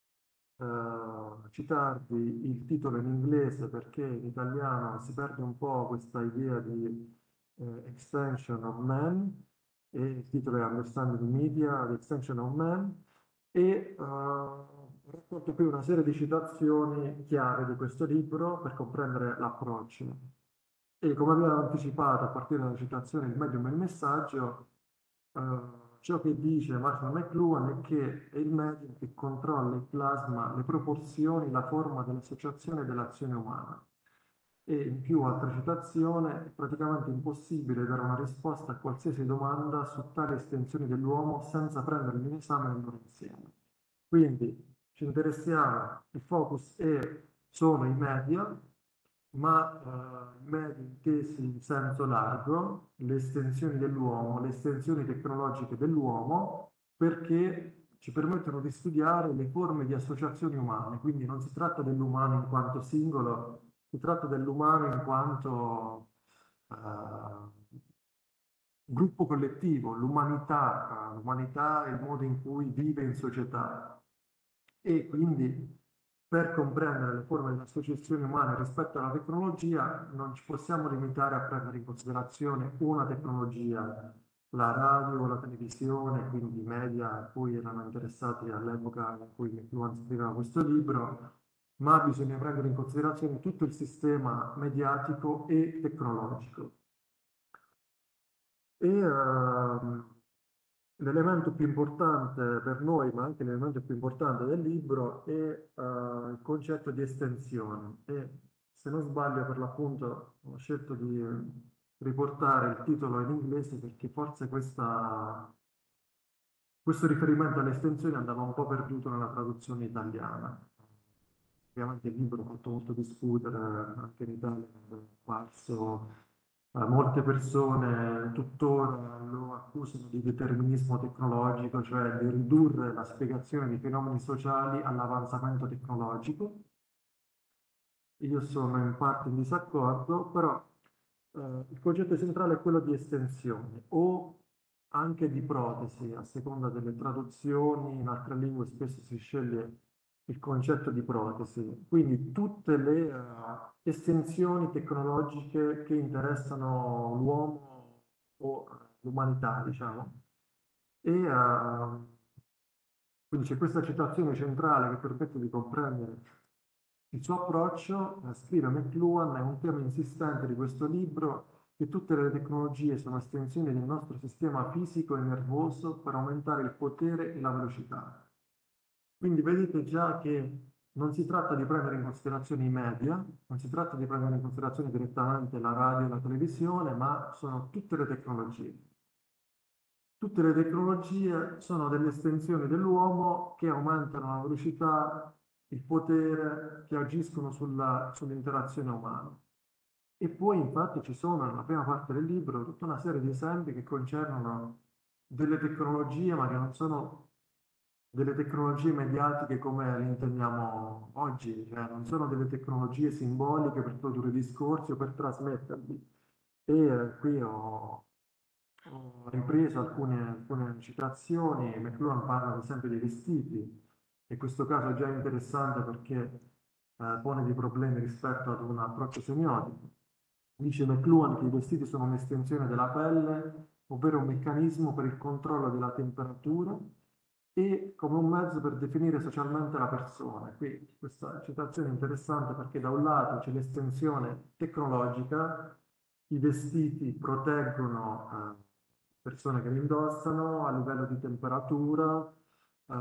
eh, citarvi il titolo in inglese perché in italiano si perde un po' questa idea di eh, extension of man, e il titolo è Understanding Media, The Extension of Man, e eh, racconto qui una serie di citazioni chiave di questo libro per comprendere l'approccio. E come abbiamo anticipato a partire dalla citazione il medium e il messaggio, eh, ciò che dice Marshall McLuhan è che è il medium che controlla il plasma, le proporzioni, la forma dell'associazione e dell'azione umana. E in più, altra citazione, è praticamente impossibile dare una risposta a qualsiasi domanda su tali estensioni dell'uomo senza prenderli in esame nel loro insieme. Quindi ci interessiamo, il focus è, sono i media, ma eh, media intesi in senso largo, le estensioni dell'uomo, le estensioni tecnologiche dell'uomo, perché ci permettono di studiare le forme di associazioni umane, quindi non si tratta dell'umano in quanto singolo, si tratta dell'umano in quanto eh, gruppo collettivo, l'umanità, eh, l'umanità è il modo in cui vive in società. E quindi per comprendere le forme dell'associazione umana rispetto alla tecnologia non ci possiamo limitare a prendere in considerazione una tecnologia, la radio, la televisione, quindi i media a cui erano interessati all'epoca in cui McLuhan scriveva questo libro, ma bisogna prendere in considerazione tutto il sistema mediatico e tecnologico. E ehm, l'elemento più importante per noi, ma anche l'elemento più importante del libro, è eh, il concetto di estensione. E se non sbaglio, per l'appunto, ho scelto di riportare il titolo in inglese perché forse questa, questo riferimento alle estensioni andava un po' perduto nella traduzione italiana. Ovviamente il libro ha fatto molto discutere, anche in Italia è apparso, eh, molte persone tuttora lo accusano di determinismo tecnologico, cioè di ridurre la spiegazione dei fenomeni sociali all'avanzamento tecnologico. Io sono in parte in disaccordo, però eh, il concetto centrale è quello di estensione o anche di protesi, a seconda delle traduzioni, in altre lingue spesso si sceglie il concetto di protesi, quindi tutte le eh, estensioni tecnologiche che interessano l'uomo o l'umanità, diciamo. E eh, quindi c'è questa citazione centrale che permette di comprendere il suo approccio. Eh, scrive McLuhan, è un tema insistente di questo libro, che tutte le tecnologie sono estensioni del nostro sistema fisico e nervoso per aumentare il potere e la velocità. Quindi vedete già che non si tratta di prendere in considerazione i media, non si tratta di prendere in considerazione direttamente la radio e la televisione, ma sono tutte le tecnologie. Tutte le tecnologie sono delle estensioni dell'uomo che aumentano la velocità, il potere, che agiscono sulla- sull'interazione umana. E poi infatti ci sono nella prima parte del libro tutta una serie di esempi che concernono delle tecnologie, ma che non sono delle tecnologie mediatiche come le intendiamo oggi, cioè non sono delle tecnologie simboliche per produrre discorsi o per trasmetterli. E eh, qui ho, ho ripreso alcune, alcune citazioni. McLuhan parla ad esempio dei vestiti, e questo caso è già interessante perché eh, pone dei problemi rispetto ad un approccio semiotico. Dice McLuhan che i vestiti sono un'estensione della pelle, ovvero un meccanismo per il controllo della temperatura e come un mezzo per definire socialmente la persona. Qui questa citazione è interessante perché da un lato c'è l'estensione tecnologica, i vestiti proteggono eh, persone che li indossano a livello di temperatura, eh,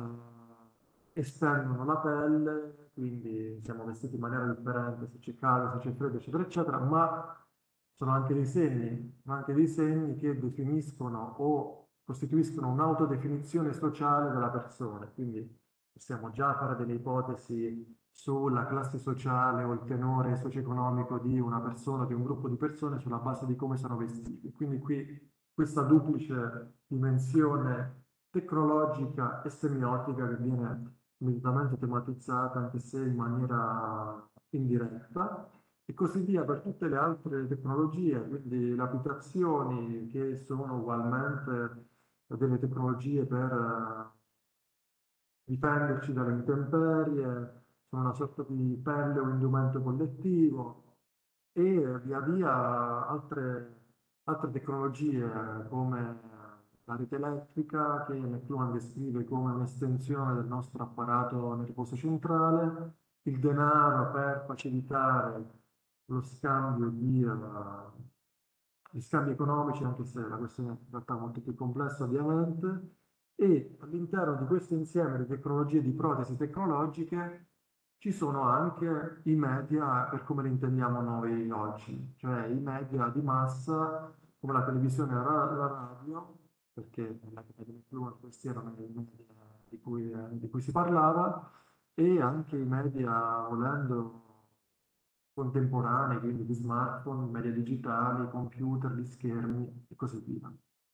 estendono la pelle, quindi siamo vestiti in maniera differente se c'è caldo, se c'è freddo, eccetera, eccetera, ma sono anche dei segni, ma anche dei segni che definiscono o costituiscono un'autodefinizione sociale della persona. Quindi possiamo già fare delle ipotesi sulla classe sociale o il tenore socio-economico di una persona, di un gruppo di persone, sulla base di come sono vestiti. Quindi qui questa duplice dimensione tecnologica e semiotica che viene immediatamente tematizzata, anche se in maniera indiretta, e così via per tutte le altre tecnologie, quindi le abitazioni che sono ugualmente delle tecnologie per eh, difenderci dalle intemperie, sono una sorta di pelle o indumento collettivo, e via via altre, altre tecnologie come la rete elettrica, che McLuhan descrive come un'estensione del nostro apparato nervoso centrale, il denaro per facilitare lo scambio di, eh, gli scambi economici, anche se la questione è in realtà molto più complessa ovviamente, e all'interno di questo insieme di tecnologie di protesi tecnologiche ci sono anche i media per come li intendiamo noi oggi, cioè i media di massa come la televisione e la, ra- la radio, perché nell'epoca di McLuhan questi erano i media di cui, eh, di cui si parlava, e anche i media, volendo, contemporanei, quindi di smartphone, media digitali, computer, di schermi e così via.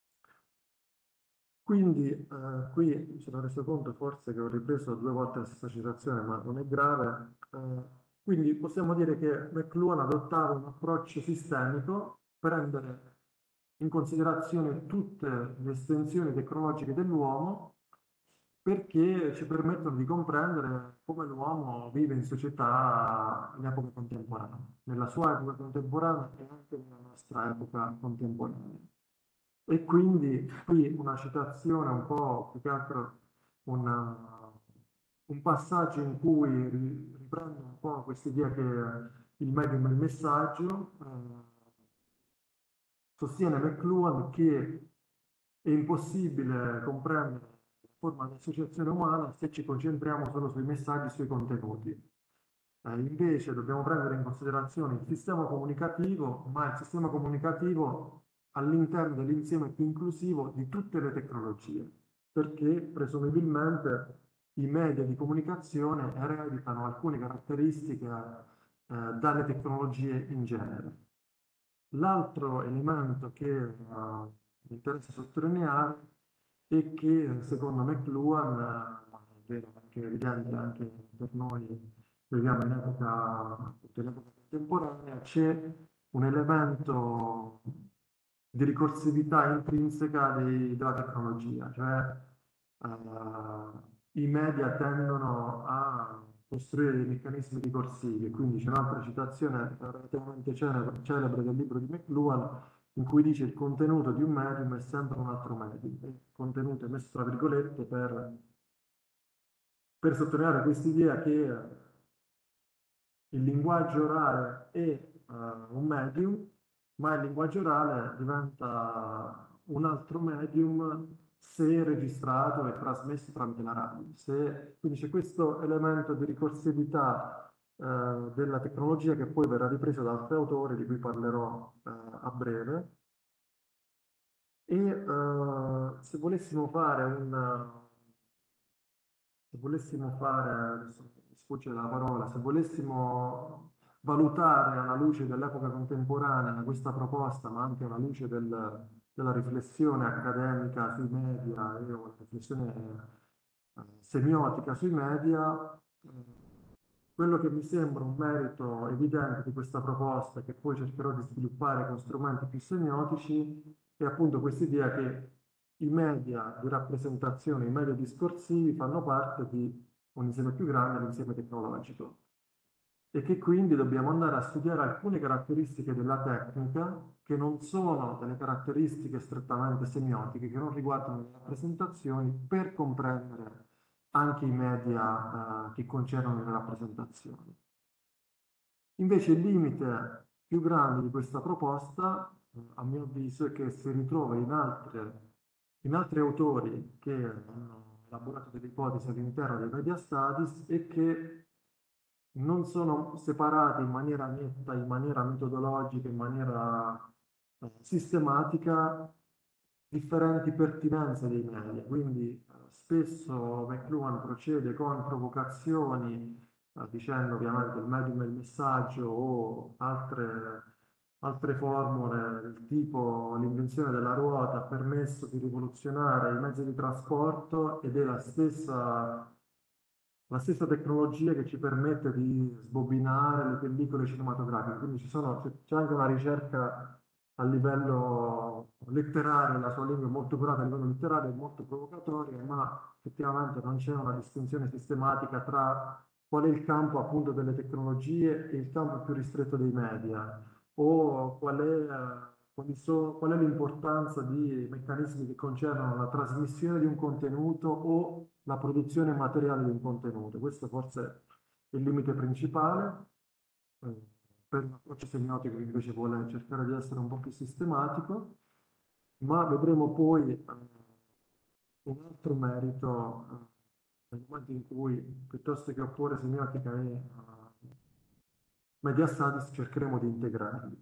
Quindi eh, qui mi sono reso conto forse che ho ripreso due volte la stessa citazione, ma non è grave. Eh, quindi possiamo dire che McLuhan adottava un approccio sistemico, prendere in considerazione tutte le estensioni tecnologiche dell'uomo, perché ci permettono di comprendere come l'uomo vive in società in epoca contemporanea, nella sua epoca contemporanea e anche nella nostra epoca contemporanea. E quindi qui una citazione un po' più che altro una- un passaggio in cui ri- riprende un po' questa idea che il medium è il messaggio. eh, sostiene McLuhan che è impossibile comprendere la forma di associazione umana se ci concentriamo solo sui messaggi e sui contenuti. Eh, invece dobbiamo prendere in considerazione il sistema comunicativo, ma il sistema comunicativo all'interno dell'insieme più inclusivo di tutte le tecnologie, perché presumibilmente i media di comunicazione ereditano alcune caratteristiche eh, dalle tecnologie in genere. L'altro elemento che eh, mi interessa sottolineare è che secondo McLuhan, eh, ma è vero, anche evidente anche per noi che viviamo in epoca, in epoca contemporanea, c'è un elemento di ricorsività intrinseca dei- della tecnologia, cioè eh, i media tendono a costruire dei meccanismi ricorsivi. Quindi c'è un'altra citazione relativamente celebre, celebre del libro di McLuhan in cui dice il contenuto di un medium è sempre un altro medium. E contenuto è messo tra virgolette per, per sottolineare quest'idea che eh, il linguaggio orale è eh, un medium, ma il linguaggio orale diventa un altro medium se registrato e trasmesso tramite la radio. Se, quindi c'è questo elemento di ricorsività eh, della tecnologia che poi verrà ripreso da altri autori di cui parlerò eh, a breve. E eh, se volessimo fare un, se volessimo fare, adesso mi sfugge la parola, se volessimo valutare alla luce dell'epoca contemporanea questa proposta, ma anche alla luce del- della riflessione accademica sui media e una riflessione eh, semiotica sui media, eh, quello che mi sembra un merito evidente di questa proposta, che poi cercherò di sviluppare con strumenti più semiotici, è appunto questa idea che i media di rappresentazione, i media discorsivi fanno parte di un insieme più grande, l'insieme tecnologico, e che quindi dobbiamo andare a studiare alcune caratteristiche della tecnica che non sono delle caratteristiche strettamente semiotiche, che non riguardano le rappresentazioni, per comprendere anche i media eh, che concernono le rappresentazioni. Invece il limite più grande di questa proposta, eh, a mio avviso, è che si ritrova in altre, in altri autori che hanno elaborato delle ipotesi all'interno dei media studies e che non sono separati in maniera netta, in maniera metodologica, in maniera eh, sistematica differenti pertinenze dei media. Quindi eh, spesso McLuhan procede con provocazioni eh, dicendo ovviamente il medium e il messaggio o altre, altre formule del tipo l'invenzione della ruota ha permesso di rivoluzionare i mezzi di trasporto ed è la stessa, la stessa tecnologia che ci permette di sbobinare le pellicole cinematografiche. Quindi ci sono, c'è c'è anche una ricerca a livello letterario, la sua lingua è molto curata a livello letterario, è molto provocatoria, ma effettivamente non c'è una distinzione sistematica tra qual è il campo appunto delle tecnologie e il campo più ristretto dei media, o qual è, eh, quali so- qual è l'importanza di meccanismi che concernono la trasmissione di un contenuto o la produzione materiale di un contenuto. Questo forse è il limite principale. eh, per un approccio semiotico che invece vuole cercare di essere un po' più sistematico, ma vedremo poi eh, un altro merito eh, nel momento in cui, piuttosto che opporre semiotica e eh, media studies, cercheremo di integrarli.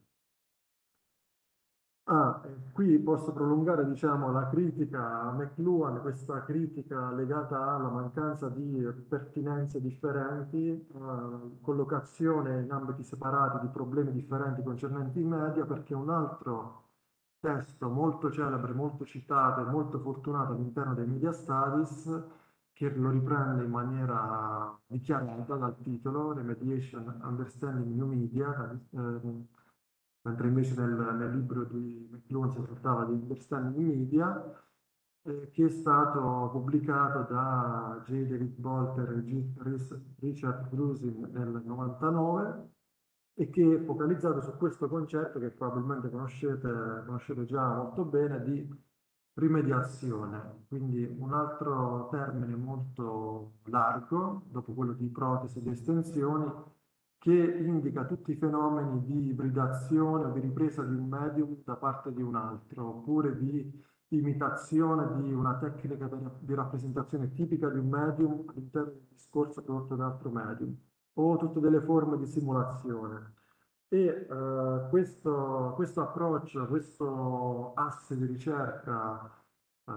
Ah, e qui posso prolungare, diciamo, la critica a McLuhan, questa critica legata alla mancanza di pertinenze differenti, eh, collocazione in ambiti separati di problemi differenti concernenti i media, perché un altro testo molto celebre, molto citato e molto fortunato all'interno dei Media Studies, che lo riprende in maniera dichiarata dal titolo Remediation Understanding New Media, eh, mentre invece nel, nel libro di McLuhan si trattava di Understanding Media, eh, che è stato pubblicato da J. David Bolter e G. Richard Grusin nel novantanove e che è focalizzato su questo concetto che probabilmente conoscete, conoscete già molto bene di rimediazione, quindi un altro termine molto largo, dopo quello di protesi e di estensioni, che indica tutti i fenomeni di ibridazione o di ripresa di un medium da parte di un altro, oppure di imitazione di una tecnica di rappresentazione tipica di un medium all'interno di un discorso prodotto da altro medium, o tutte delle forme di simulazione. E eh, questo, questo approccio, questo asse di ricerca eh,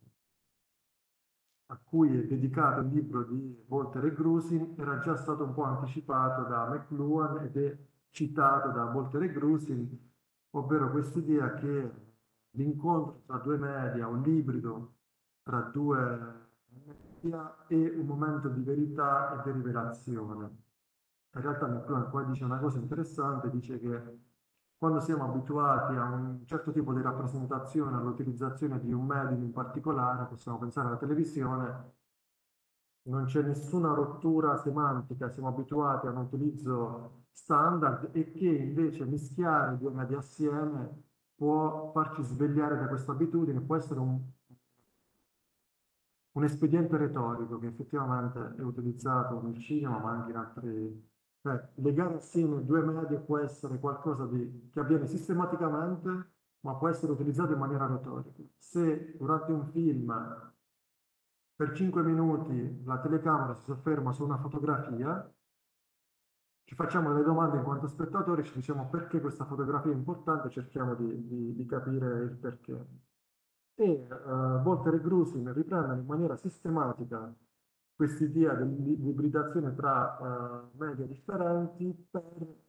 a cui è dedicato il libro di Volter e Grusin, era già stato un po' anticipato da McLuhan ed è citato da Volter e Grusin, ovvero quest'idea che l'incontro tra due media, un ibrido tra due media, è un momento di verità e di rivelazione. In realtà McLuhan qua dice una cosa interessante, dice che quando siamo abituati a un certo tipo di rappresentazione, all'utilizzazione di un medium in particolare, possiamo pensare alla televisione, non c'è nessuna rottura semantica, siamo abituati a un utilizzo standard e che invece mischiare due medi assieme può farci svegliare da questa abitudine, può essere un, un espediente retorico che effettivamente è utilizzato nel cinema, ma anche in altri... Cioè, legare assieme due medie può essere qualcosa di, che avviene sistematicamente, ma può essere utilizzato in maniera retorica. Se durante un film per cinque minuti la telecamera si sofferma su una fotografia, ci facciamo delle domande in quanto spettatori, ci diciamo perché questa fotografia è importante, cerchiamo di, di- di capire il perché. E eh, Volter e Grusin riprendono in maniera sistematica quest'idea dell'ibridazione tra eh, media differenti per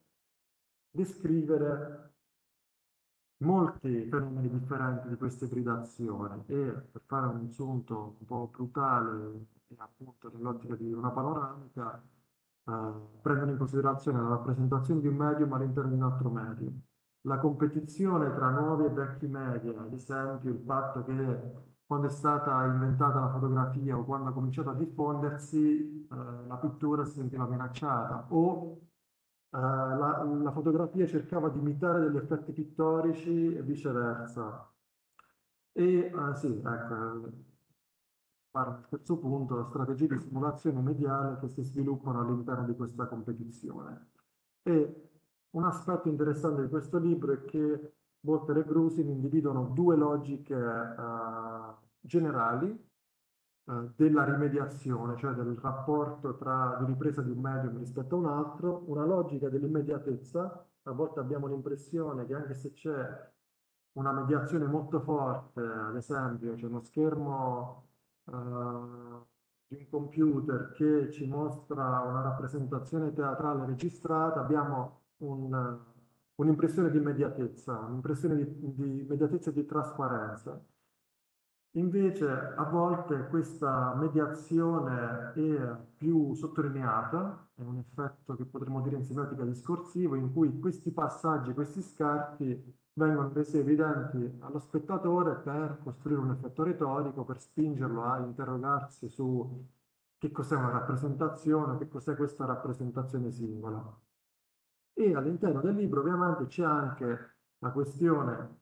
descrivere molti fenomeni differenti di questa ibridazione e per fare un sunto un po' brutale e appunto nell'ottica di una panoramica, eh, prendono in considerazione la rappresentazione di un medium all'interno di un altro medium. La competizione tra nuovi e vecchi media, ad esempio il fatto che quando è stata inventata la fotografia o quando ha cominciato a diffondersi, eh, la pittura si sentiva minacciata o eh, la, la fotografia cercava di imitare degli effetti pittorici e viceversa. E eh, sì, ecco, parlo al terzo punto, strategie di simulazione mediale che si sviluppano all'interno di questa competizione. E un aspetto interessante di questo libro è che Volter e Grusin individuano due logiche eh, generali eh, della rimediazione, cioè del rapporto tra di ripresa di un medium rispetto a un altro, una logica dell'immediatezza. A volte abbiamo l'impressione che anche se c'è una mediazione molto forte, ad esempio, c'è uno schermo eh, di un computer che ci mostra una rappresentazione teatrale registrata, abbiamo un- un'impressione di immediatezza, un'impressione di, di immediatezza e di trasparenza. Invece, a volte questa mediazione è più sottolineata, è un effetto che potremmo dire in semiotica discorsivo, in cui questi passaggi, questi scarti vengono resi evidenti allo spettatore per costruire un effetto retorico, per spingerlo a interrogarsi su che cos'è una rappresentazione, che cos'è questa rappresentazione singola. E all'interno del libro ovviamente c'è anche la questione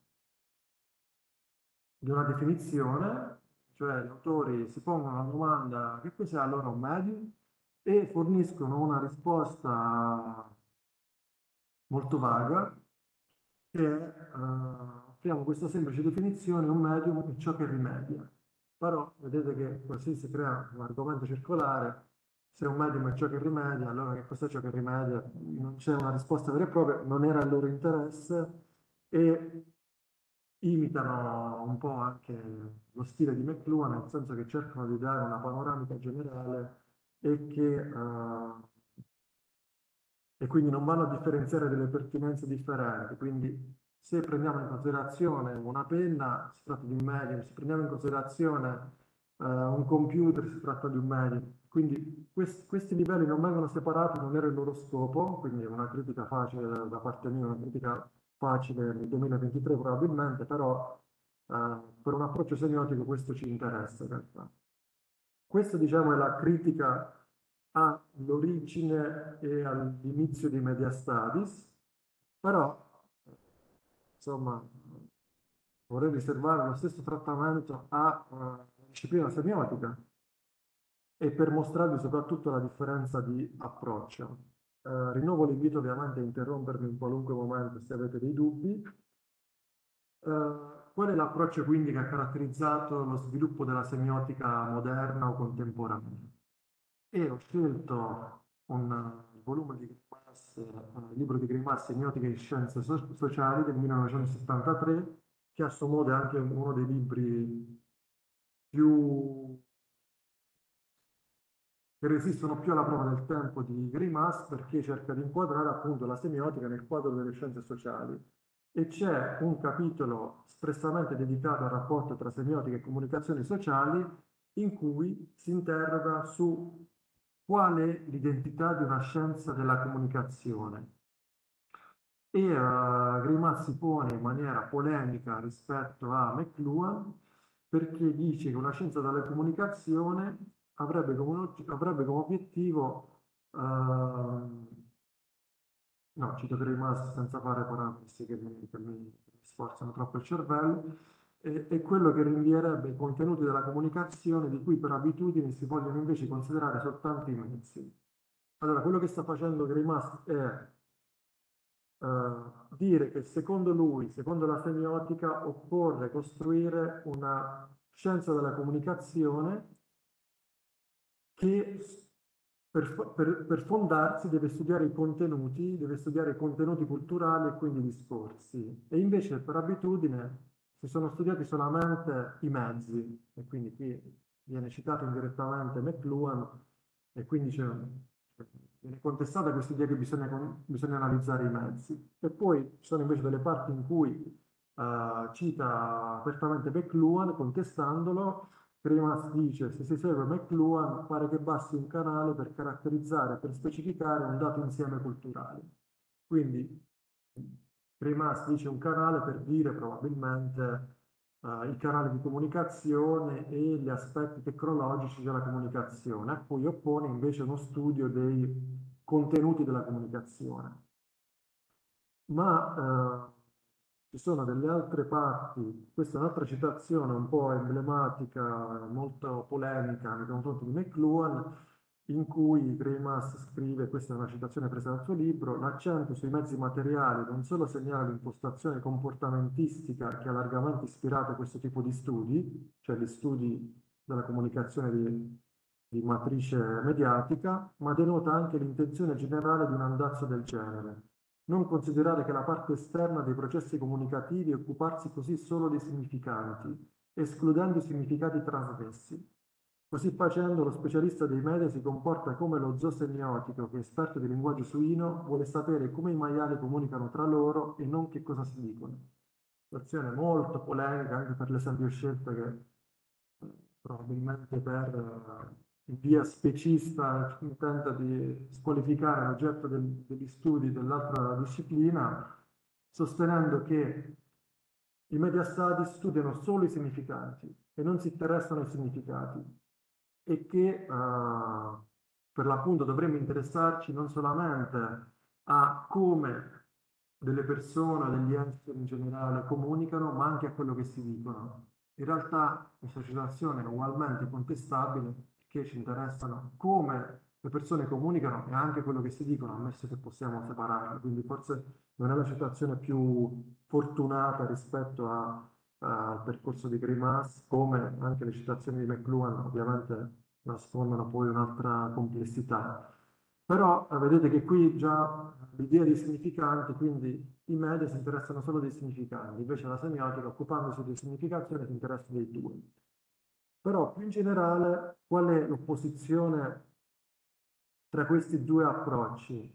di una definizione, cioè gli autori si pongono la domanda che cos'è allora un medium e forniscono una risposta molto vaga che è, eh, offriamo questa semplice definizione: un medium è ciò che rimedia. Però vedete che così si crea un argomento circolare: se un medium è ciò che rimedia, allora che cos'è ciò che rimedia? Non c'è una risposta vera e propria, non era il loro interesse e imitano un po' anche lo stile di McLuhan, nel senso che cercano di dare una panoramica generale e che eh, e quindi non vanno a differenziare delle pertinenze differenti. Quindi se prendiamo in considerazione una penna, si tratta di un medium; se prendiamo in considerazione eh, un computer, si tratta di un medium. Quindi quest- questi livelli non vengono separati, non era il loro scopo, quindi è una critica facile da parte mia, una critica facile nel duemilaventitré probabilmente, però eh, per un approccio semiotico questo ci interessa in realtà. Questa, diciamo, è la critica all'origine e all'inizio di Media Studies, però, insomma, vorrei riservare lo stesso trattamento alla disciplina semiotica e per mostrarvi soprattutto la differenza di approccio. Eh, rinnovo l'invito ovviamente a interrompermi in qualunque momento se avete dei dubbi. Eh, qual è l'approccio quindi che ha caratterizzato lo sviluppo della semiotica moderna o contemporanea? E ho scelto un eh, volume di Grimassi, un libro di Grimassi, Semiotica e Scienze So- Sociali del millenovecentosettantatré, che a suo modo è anche uno dei libri più che resistono più alla prova del tempo di Grimas, perché cerca di inquadrare appunto la semiotica nel quadro delle scienze sociali. E c'è un capitolo espressamente dedicato al rapporto tra semiotica e comunicazioni sociali, in cui si interroga su qual è l'identità di una scienza della comunicazione. E uh, Grimas si pone in maniera polemica rispetto a McLuhan, perché dice che una scienza della comunicazione avrebbe come, avrebbe come obiettivo, ehm, no, cito Greimas senza fare parafrasi che mi, che mi sforzano troppo il cervello, è, è quello che rinvierebbe i contenuti della comunicazione di cui per abitudine si vogliono invece considerare soltanto i mezzi. Allora, quello che sta facendo Greimas è eh, dire che secondo lui, secondo la semiotica, occorre costruire una scienza della comunicazione che per, per- per fondarsi deve studiare i contenuti, deve studiare i contenuti culturali e quindi i discorsi. E invece per abitudine si sono studiati solamente i mezzi, e quindi qui viene citato indirettamente McLuhan, e quindi c'è viene contestata questa idea che bisogna, con- bisogna analizzare i mezzi. E poi ci sono invece delle parti in cui eh, cita apertamente McLuhan contestandolo. Prima si dice, se si segue McLuhan, pare che basti un canale per caratterizzare, per specificare un dato insieme culturale. Quindi, prima si dice un canale per dire probabilmente eh, il canale di comunicazione e gli aspetti tecnologici della comunicazione, a cui oppone invece uno studio dei contenuti della comunicazione. Ma eh, ci sono delle altre parti, questa è un'altra citazione un po' emblematica, molto polemica nei confronti di McLuhan, in cui Greimas scrive, questa è una citazione presa dal suo libro, l'accento sui mezzi materiali non solo segnala l'impostazione comportamentistica che ha largamente ispirato questo tipo di studi, cioè gli studi della comunicazione di, di matrice mediatica, ma denota anche l'intenzione generale di un andazzo del genere. Non considerare che la parte esterna dei processi comunicativi e occuparsi così solo dei significanti, escludendo i significati trasmessi. Così facendo, lo specialista dei media si comporta come lo zoosemiotico che, esperto di linguaggio suino, vuole sapere come i maiali comunicano tra loro e non che cosa si dicono. Situazione molto polemica anche per l'esempio scelto che eh, probabilmente per eh, in via specista tenta di squalificare l'oggetto del- degli studi dell'altra disciplina, sostenendo che i media studies studiano solo i significanti e non si interessano ai significati e che eh, per l'appunto dovremmo interessarci non solamente a come delle persone, degli esseri in generale comunicano, ma anche a quello che si dicono. In realtà questa situazione è ugualmente contestabile perché ci interessano come le persone comunicano e anche quello che si dicono, ammesso che possiamo separarle. Quindi forse non è la citazione più fortunata rispetto a- al percorso di Grimas, come anche le citazioni di McLuhan ovviamente nascondono poi un'altra complessità. Però eh, vedete che qui già l'idea dei significanti, quindi i media si interessano solo dei significanti, invece la semiotica, occupandosi di significazione, si interessa dei due. Però più in generale, qual è l'opposizione tra questi due approcci?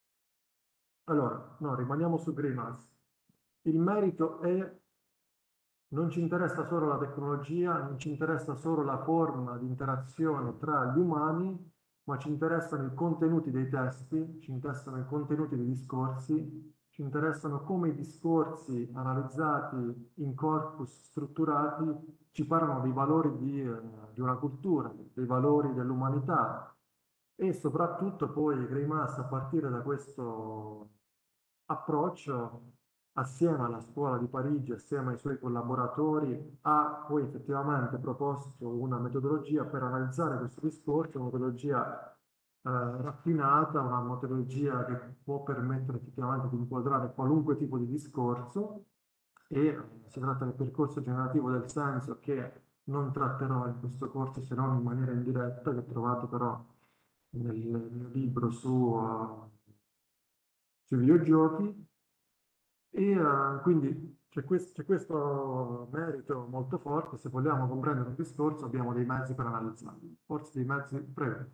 Allora, no, rimaniamo su Grimas. Il merito è, non ci interessa solo la tecnologia, non ci interessa solo la forma di interazione tra gli umani, ma ci interessano i contenuti dei testi, ci interessano i contenuti dei discorsi, ci interessano come i discorsi analizzati in corpus strutturati ci parlano dei valori di, eh, di una cultura, dei valori dell'umanità e soprattutto poi Greimas a partire da questo approccio assieme alla scuola di Parigi, assieme ai suoi collaboratori, ha poi effettivamente proposto una metodologia per analizzare questo discorso, una metodologia eh, raffinata, una metodologia che può permettere effettivamente di inquadrare qualunque tipo di discorso e eh, si tratta del percorso generativo del senso che non tratterò in questo corso se non in maniera indiretta, che trovate però nel mio libro su, eh, sui videogiochi e eh, quindi c'è quest- c'è questo merito molto forte, se vogliamo comprendere un discorso abbiamo dei mezzi per analizzarlo, forse dei mezzi, prego,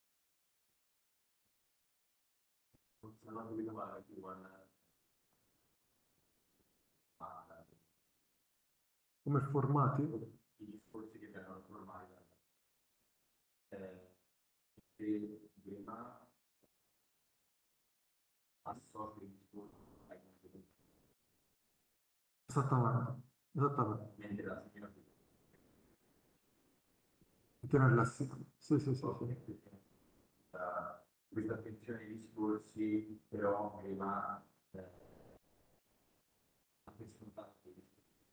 Funzionando di domani più con come formati. i discorsi che vengono formati da eh, prima assorbi il discorso ai contenuti, Esattamente, esattamente, mentre la signora tenerli assieme, sì. Sì, sì, sì, sì. Questa, questa attenzione ai discorsi, però prima eh, attenzione ai discorsi.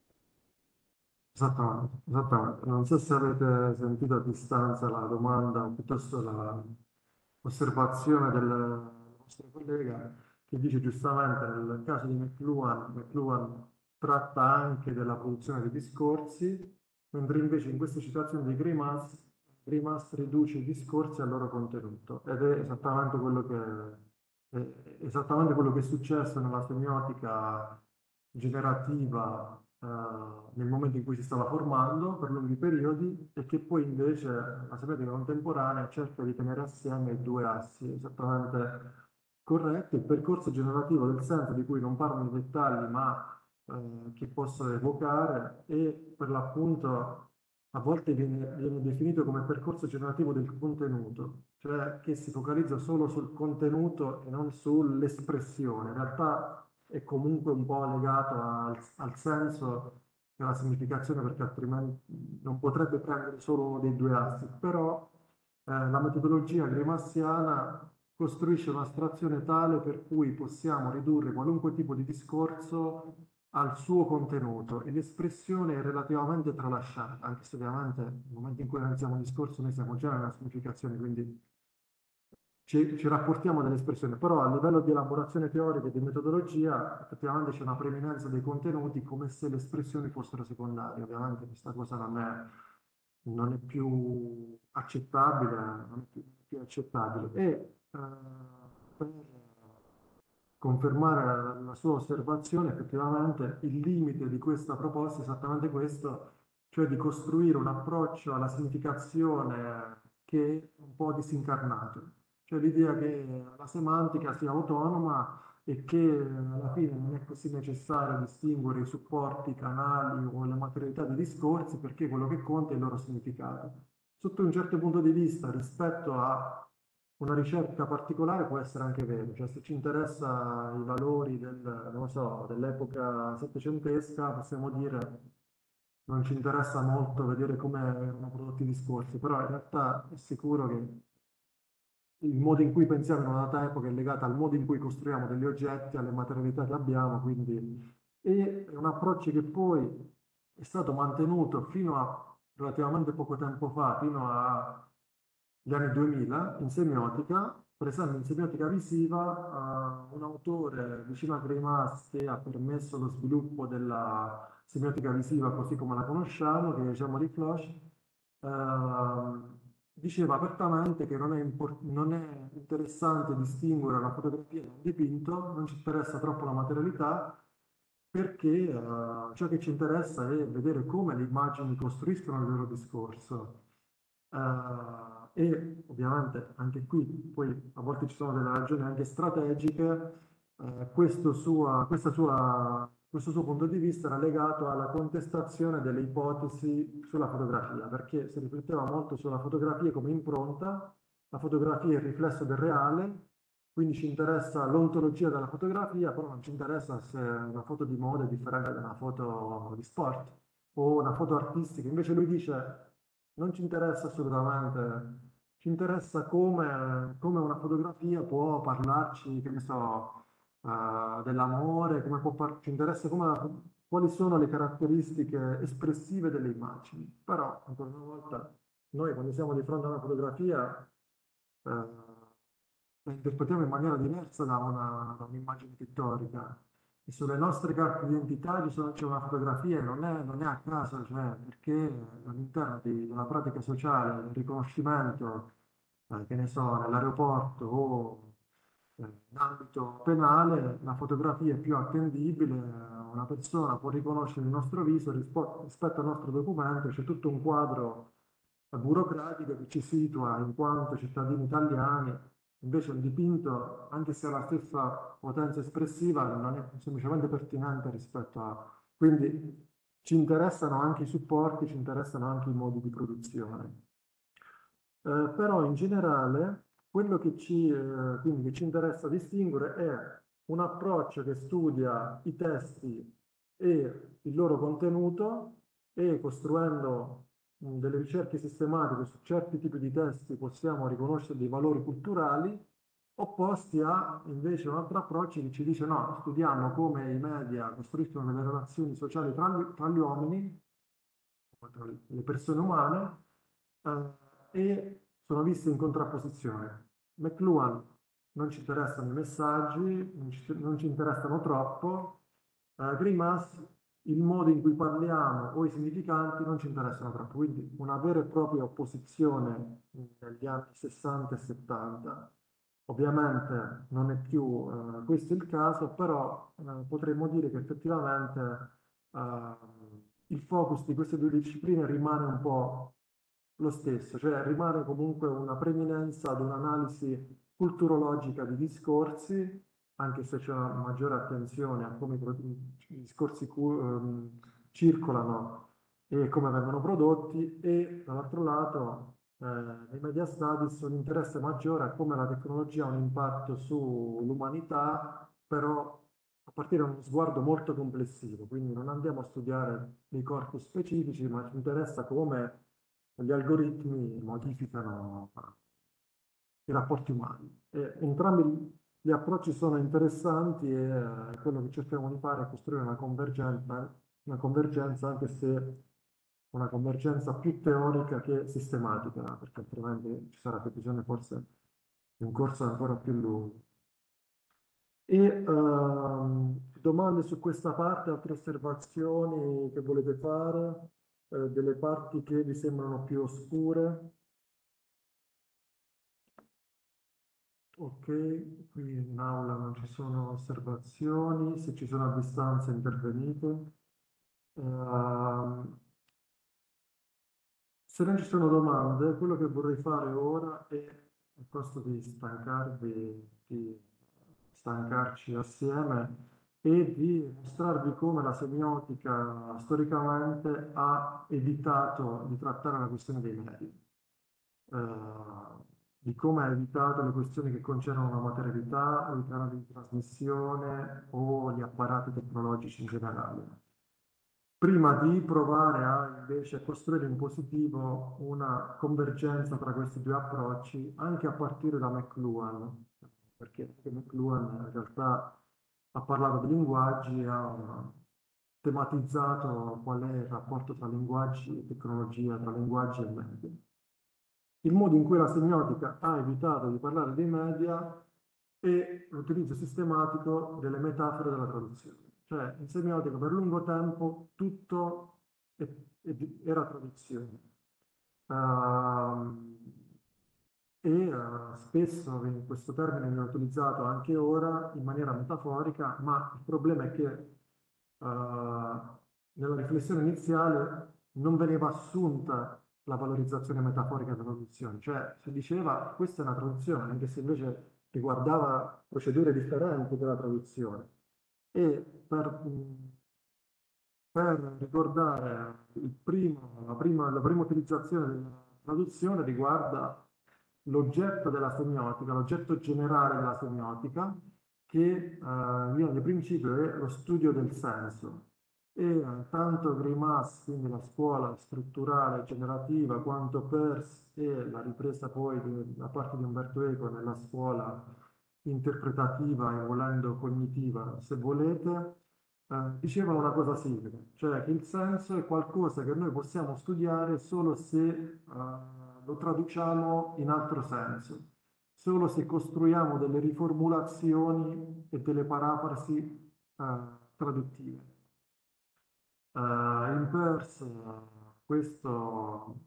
Esattamente, esattamente. Non so se avete sentito a distanza la domanda o piuttosto l'osservazione del nostro collega che dice giustamente nel caso di McLuhan, McLuhan tratta anche della produzione dei discorsi, mentre invece in queste situazioni di Grimas, Grimas riduce i discorsi al loro contenuto ed è esattamente quello che, è esattamente quello che è successo nella semiotica generativa eh, nel momento in cui si stava formando per lunghi periodi e che poi invece la semiotica contemporanea cerca di tenere assieme i due assi esattamente corretti. Il percorso generativo del senso di cui non parlo nei dettagli ma eh, che posso evocare e per l'appunto a volte viene, viene definito come percorso generativo del contenuto, cioè che si focalizza solo sul contenuto e non sull'espressione. In realtà è comunque un po' legato al, al senso e alla significazione perché altrimenti non potrebbe prendere solo uno dei due assi, però eh, la metodologia grimassiana costruisce un'astrazione tale per cui possiamo ridurre qualunque tipo di discorso al suo contenuto e l'espressione è relativamente tralasciata, anche se ovviamente nel momento in cui analizziamo un discorso noi siamo già nella significazione, quindi ci, ci rapportiamo dell'espressione, però a livello di elaborazione teorica e di metodologia effettivamente c'è una preeminenza dei contenuti come se le espressioni fossero secondarie. Ovviamente questa cosa non è, non è più accettabile, non è più, più accettabile. E eh, per confermare la, la sua osservazione, effettivamente il limite di questa proposta è esattamente questo, cioè di costruire un approccio alla significazione che è un po' disincarnato, cioè l'idea che la semantica sia autonoma e che alla fine non è così necessario distinguere i supporti, i canali o le materialità dei discorsi perché quello che conta è il loro significato. Sotto un certo punto di vista, rispetto a una ricerca particolare può essere anche vero, cioè se ci interessa i valori del, non so, dell'epoca settecentesca, possiamo dire non ci interessa molto vedere come erano prodotti i discorsi, però in realtà è sicuro che il modo in cui pensiamo in una data epoca è legato al modo in cui costruiamo degli oggetti, alle materialità che abbiamo, quindi e è un approccio che poi è stato mantenuto fino a relativamente poco tempo fa, fino agli anni duemila, in semiotica. Per esempio, in semiotica visiva, eh, un autore vicino a Greimas che ha permesso lo sviluppo della semiotica visiva così come la conosciamo, che è Jean-Marie Floch, eh, diceva apertamente che non è, impor- non è interessante distinguere una fotografia da un dipinto, non ci interessa troppo la materialità, perché eh, ciò che ci interessa è vedere come le immagini costruiscono il loro discorso. Eh, e ovviamente anche qui poi a volte ci sono delle ragioni anche strategiche, eh, questo, sua, questa sua, questo suo punto di vista era legato alla contestazione delle ipotesi sulla fotografia, perché si rifletteva molto sulla fotografia come impronta, la fotografia è il riflesso del reale, quindi ci interessa l'ontologia della fotografia, però non ci interessa se una foto di moda è differente da una foto di sport o una foto artistica. Invece lui dice non ci interessa assolutamente, ci interessa come, come una fotografia può parlarci, che ne so, eh, dell'amore, come può par- ci interessa come la- quali sono le caratteristiche espressive delle immagini. Però, ancora una volta, noi quando siamo di fronte a una fotografia, eh, la interpretiamo in maniera diversa da una- da un'immagine pittorica. E sulle nostre carte d'identità ci sono- c'è una fotografia e non è, non è a caso, cioè perché all'interno di una pratica sociale, del riconoscimento, eh, che ne so, nell'aeroporto o eh, in ambito penale, la fotografia è più attendibile, eh, una persona può riconoscere il nostro viso rispo- rispetto al nostro documento, c'è tutto un quadro eh, burocratico che ci situa in quanto cittadini italiani. Invece un dipinto, anche se ha la stessa potenza espressiva, non è semplicemente pertinente rispetto a... Quindi ci interessano anche i supporti, ci interessano anche i modi di produzione. Eh, però in generale quello che ci, eh, quindi che ci interessa distinguere è un approccio che studia i testi e il loro contenuto e costruendo mh, delle ricerche sistematiche su certi tipi di testi possiamo riconoscere dei valori culturali, opposti a invece un altro approccio che ci dice no, studiamo come i media costruiscono delle relazioni sociali tra gli, tra gli uomini, tra le persone umane, eh, e sono viste in contrapposizione. McLuhan non ci interessano i messaggi, non ci, non ci interessano troppo, eh, Grimas il modo in cui parliamo o i significanti non ci interessano troppo, quindi una vera e propria opposizione negli anni sessanta e settanta. Ovviamente non è più eh, questo il caso, però eh, potremmo dire che effettivamente eh, il focus di queste due discipline rimane un po' lo stesso, cioè rimane comunque una preminenza ad un'analisi culturologica di discorsi, anche se c'è una maggiore attenzione a come i pro- i discorsi cu- ehm, circolano e come vengono prodotti, e dall'altro lato eh, nei media studies un interesse maggiore a come la tecnologia ha un impatto sull'umanità, però a partire da uno sguardo molto complessivo, quindi non andiamo a studiare dei corpi specifici, ma ci interessa come gli algoritmi modificano i rapporti umani. E entrambi gli approcci sono interessanti e eh, quello che cerchiamo di fare è costruire una convergenza, una convergenza anche se una convergenza più teorica che sistematica, perché altrimenti ci sarà bisogno forse di un corso ancora più lungo. E ehm, domande su questa parte, altre osservazioni che volete fare, eh, delle parti che vi sembrano più oscure? Ok, qui in aula non ci sono osservazioni, se ci sono a distanza intervenite. Ehm, Se non ci sono domande, quello che vorrei fare ora è, al posto di stancarvi, di stancarci assieme, è di mostrarvi come la semiotica storicamente ha evitato di trattare la questione dei medi, eh, di come ha evitato le questioni che concernono la materialità o i canali di trasmissione o gli apparati tecnologici in generale prima di provare a invece costruire in positivo una convergenza tra questi due approcci, anche a partire da McLuhan, perché anche McLuhan in realtà ha parlato di linguaggi e ha tematizzato qual è il rapporto tra linguaggi e tecnologia, tra linguaggi e media. Il modo in cui la semiotica ha evitato di parlare dei media è l'utilizzo sistematico delle metafore della traduzione. Cioè, in semiotica per lungo tempo tutto è- è- era traduzione. Ehm, e eh, spesso viene- questo termine viene utilizzato anche ora in maniera metaforica, ma il problema è che eh, nella riflessione iniziale non veniva assunta la valorizzazione metaforica della traduzione, cioè si diceva questa è una traduzione, anche se invece riguardava procedure differenti della traduzione. E per, mh, per ricordare il primo- la prima, la prima utilizzazione della traduzione riguarda l'oggetto della semiotica, l'oggetto generale della semiotica, che eh, in linea di principio è lo studio del senso. E eh, tanto Grimas, quindi la scuola strutturale generativa, quanto Peirce e la ripresa poi di- da parte di Umberto Eco nella scuola interpretativa e volendo cognitiva, se volete, eh, dicevano una cosa simile, cioè che il senso è qualcosa che noi possiamo studiare solo se eh, lo traduciamo in altro senso, solo se costruiamo delle riformulazioni e delle parafrasi eh, traduttive. Eh, in Peirce eh, questo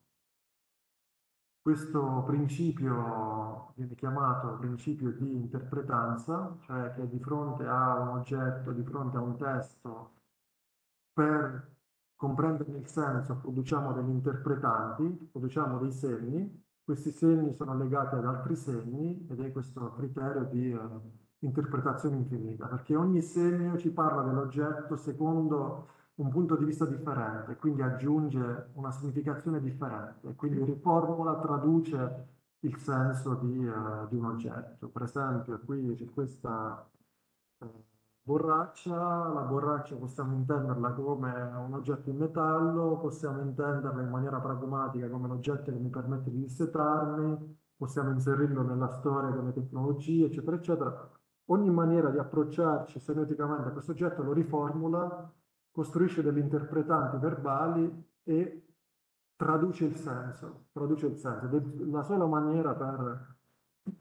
questo principio viene chiamato principio di interpretanza, cioè che di fronte a un oggetto, di fronte a un testo, per comprenderne il senso produciamo degli interpretanti, produciamo dei segni, questi segni sono legati ad altri segni ed è questo criterio di eh, interpretazione infinita, perché ogni segno ci parla dell'oggetto secondo un punto di vista differente, quindi aggiunge una significazione differente, e quindi riformula, traduce il senso di, eh, di un oggetto. Per esempio, qui c'è questa, eh, borraccia, la borraccia possiamo intenderla come un oggetto in metallo, possiamo intenderla in maniera pragmatica come un oggetto che mi permette di dissetarmi, possiamo inserirlo nella storia delle tecnologie, eccetera, eccetera. Ogni maniera di approcciarci semioticamente a questo oggetto lo riformula, costruisce degli interpretanti verbali e traduce il senso, traduce il senso. Ed è la sola maniera per, eh,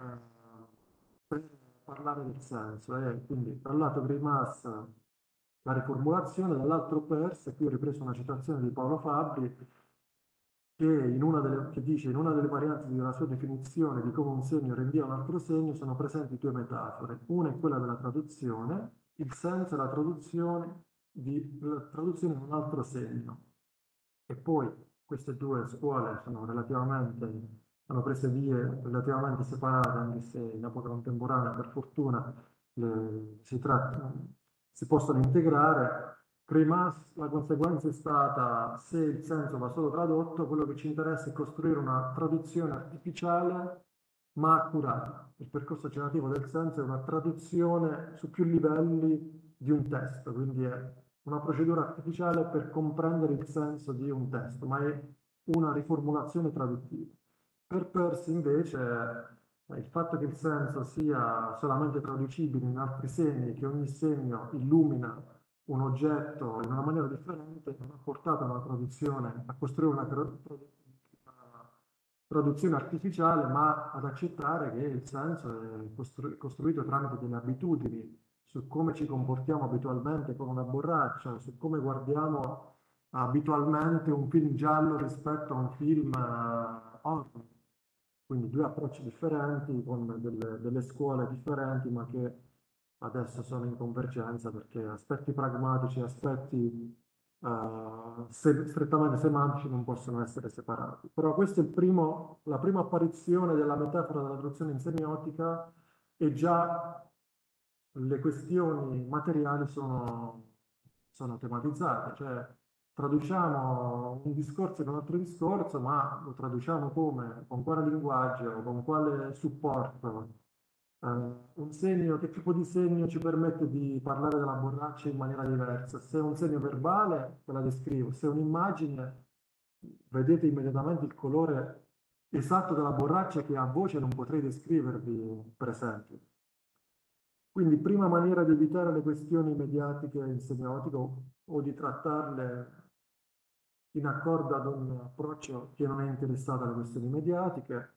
per parlare del senso. È quindi da un lato Grimas la riformulazione, dall'altro Peirce, e qui ho ripreso una citazione di Paolo Fabbri, che, in una delle, che dice in una delle varianti della sua definizione di come un segno rinvia a un altro segno sono presenti due metafore. Una è quella della traduzione, il senso è la traduzione, di, la traduzione in un altro segno. E poi queste due scuole sono relativamente, hanno prese vie relativamente separate, anche se in epoca contemporanea, per fortuna, le- si, tratta- si possono integrare. Cremas, la conseguenza è stata, se il senso va solo tradotto, quello che ci interessa è costruire una traduzione artificiale ma accurata. Il percorso generativo del senso è una traduzione su più livelli di un testo, quindi è una procedura artificiale per comprendere il senso di un testo, ma è una riformulazione traduttiva. Per Peirce invece eh, il fatto che il senso sia solamente traducibile in altri segni, che ogni segno illumina un oggetto in una maniera differente, non ha portato a una traduzione, a costruire una, tra- una traduzione artificiale, ma ad accettare che il senso è costru- costruito tramite delle abitudini, su come ci comportiamo abitualmente con una borraccia, su come guardiamo abitualmente un film giallo rispetto a un film eh, horror. Quindi due approcci differenti con delle, delle scuole differenti, ma che adesso sono in convergenza perché aspetti pragmatici e aspetti eh, se- strettamente semantici non possono essere separati. Però questa è il primo, la prima apparizione della metafora della traduzione in semiotica e già le questioni materiali sono, sono tematizzate, cioè traduciamo un discorso in un altro discorso, ma lo traduciamo come, con quale linguaggio, con quale supporto. Eh, un segno, che tipo di segno ci permette di parlare della borraccia in maniera diversa? Se è un segno verbale, ve la descrivo, se è un'immagine, vedete immediatamente il colore esatto della borraccia che a voce non potrei descrivervi, per esempio. Quindi, prima maniera di evitare le questioni mediatiche in semiotico o di trattarle in accordo ad un approccio che non è interessato alle questioni mediatiche.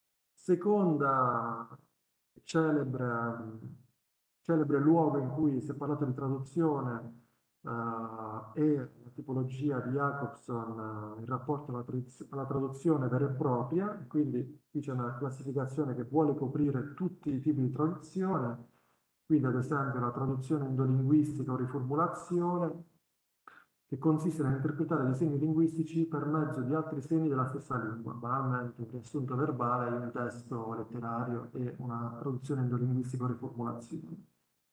Seconda celebre, celebre luogo in cui si è parlato di traduzione eh, è la tipologia di Jacobson eh, in rapporto alla, tradiz- alla traduzione vera e propria, quindi qui c'è una classificazione che vuole coprire tutti i tipi di traduzione, quindi ad esempio la traduzione endolinguistica o riformulazione, che consiste nell'interpretare dei segni linguistici per mezzo di altri segni della stessa lingua, banalmente un riassunto verbale di un testo letterario e una traduzione endolinguistica o riformulazione.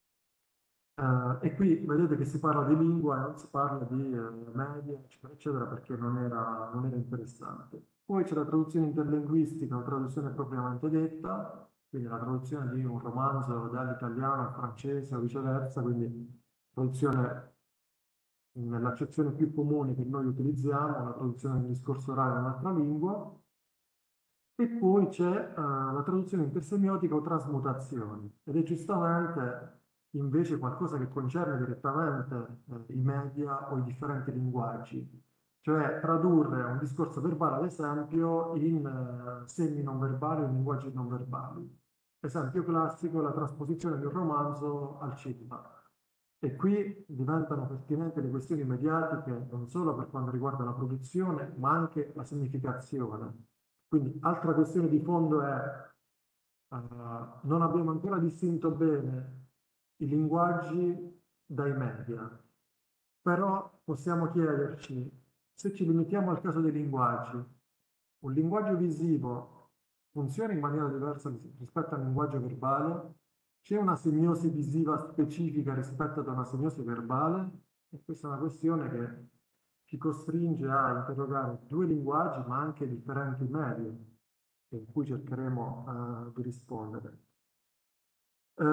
Eh, e qui vedete che si parla di lingua e non si parla di eh, media, eccetera, eccetera, perché non era, non era interessante. Poi c'è la traduzione interlinguistica, o traduzione propriamente detta, quindi la traduzione di un romanzo dall'italiano al francese o viceversa, quindi traduzione nell'accezione più comune che noi utilizziamo, la traduzione del discorso orale in un'altra lingua. E poi c'è eh, la traduzione intersemiotica o trasmutazione, ed è giustamente invece qualcosa che concerne direttamente eh, i media o i differenti linguaggi, cioè tradurre un discorso verbale, ad esempio, in eh, segni non verbali o in linguaggi non verbali. Esempio classico, la trasposizione di un romanzo al cinema. E qui diventano pertinenti le questioni mediatiche non solo per quanto riguarda la produzione, ma anche la significazione. Quindi, altra questione di fondo è, eh, non abbiamo ancora distinto bene i linguaggi dai media, però possiamo chiederci, se ci limitiamo al caso dei linguaggi, un linguaggio visivo funziona in maniera diversa rispetto al linguaggio verbale? C'è una semiosi visiva specifica rispetto ad una semiosi verbale? E questa è una questione che ci costringe a interrogare due linguaggi, ma anche differenti medie, in cui cercheremo eh, di rispondere. Eh,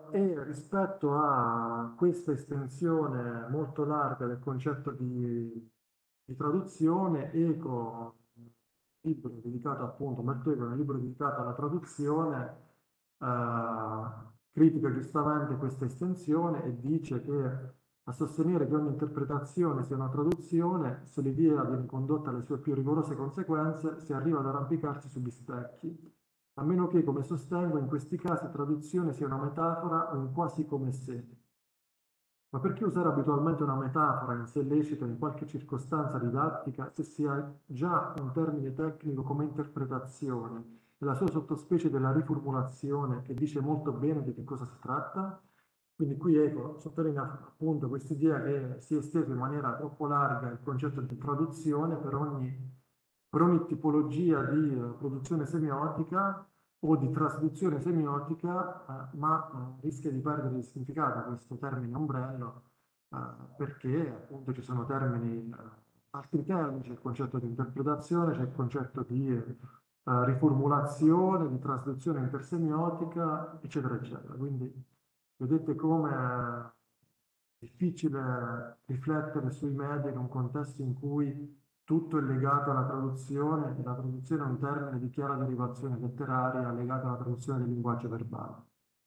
E rispetto a questa estensione molto larga del concetto di, di traduzione, Eco, libro dedicato appunto, Umberto Eco, un libro dedicato alla traduzione, eh, critica giustamente questa estensione e dice che a sostenere che ogni interpretazione sia una traduzione, se l'idea viene condotta alle sue più rigorose conseguenze, si arriva ad arrampicarsi sugli specchi, a meno che, come sostengo, in questi casi traduzione sia una metafora o un quasi come se. Ma perché usare abitualmente una metafora in sé lecita in qualche circostanza didattica se si ha già un termine tecnico come interpretazione e la sua sottospecie della riformulazione che dice molto bene di che cosa si tratta? Quindi qui ecco, sottolinea appunto questa idea che si è esteso in maniera troppo larga il concetto di traduzione per ogni, per ogni tipologia di eh, produzione semiotica o di trasduzione semiotica, eh, ma eh, rischia di perdere il significato questo termine ombrello, eh, perché appunto ci sono termini, eh, altri termini, c'è il concetto di interpretazione, c'è il concetto di eh, riformulazione, di trasduzione intersemiotica, eccetera, eccetera. Quindi vedete come è difficile riflettere sui media in un contesto in cui tutto è legato alla traduzione, e la traduzione è un termine di chiara derivazione letteraria legato alla traduzione del linguaggio verbale.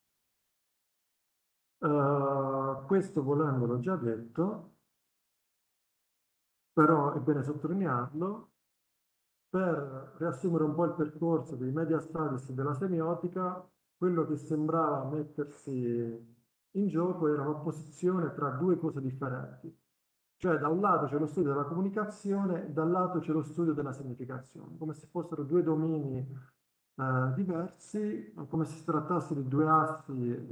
Uh, questo volendolo già detto, però è bene sottolinearlo, per riassumere un po' il percorso dei media studies e della semiotica, quello che sembrava mettersi in gioco era un'opposizione tra due cose differenti. Cioè da un lato c'è lo studio della comunicazione, dal lato c'è lo studio della significazione, come se fossero due domini eh, diversi, come se si trattasse di due assi eh,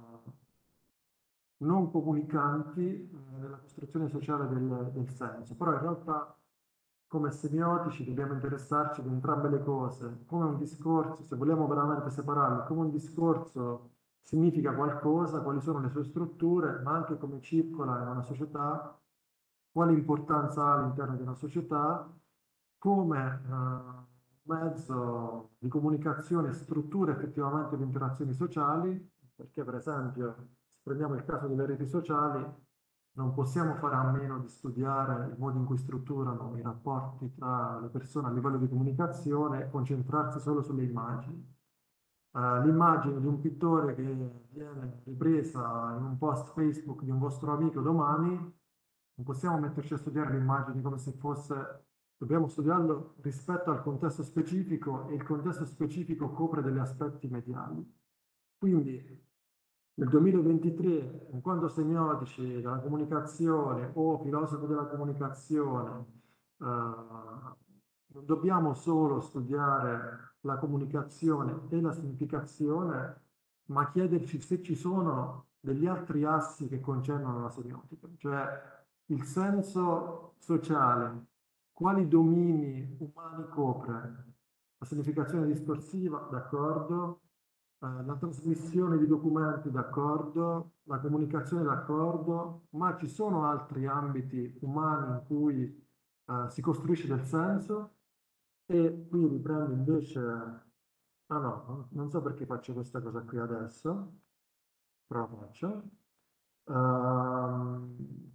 non comunicanti eh, nella costruzione sociale del, del senso. Però in realtà come semiotici dobbiamo interessarci di entrambe le cose, come un discorso, se vogliamo veramente separarlo, come un discorso significa qualcosa, quali sono le sue strutture, ma anche come circola in una società, quale importanza ha all'interno di una società, come eh, mezzo di comunicazione struttura effettivamente le interazioni sociali, perché per esempio, se prendiamo il caso delle reti sociali, non possiamo fare a meno di studiare il modo in cui strutturano i rapporti tra le persone a livello di comunicazione e concentrarsi solo sulle immagini. Uh, l'immagine di un pittore che viene ripresa in un post Facebook di un vostro amico domani, non possiamo metterci a studiare le immagini come se fosse, dobbiamo studiarlo rispetto al contesto specifico e il contesto specifico copre degli aspetti mediali. Quindi nel duemilaventitré, in quanto semiotici della comunicazione o filosofi della comunicazione, eh, non dobbiamo solo studiare la comunicazione e la significazione, ma chiederci se ci sono degli altri assi che concernono la semiotica, cioè il senso sociale, quali domini umani copre? La significazione discorsiva, d'accordo, eh, la trasmissione di documenti, d'accordo, la comunicazione, d'accordo, ma ci sono altri ambiti umani in cui eh, si costruisce del senso e qui riprendo invece, ah no, non so perché faccio questa cosa qui adesso, però la faccio. Ehm,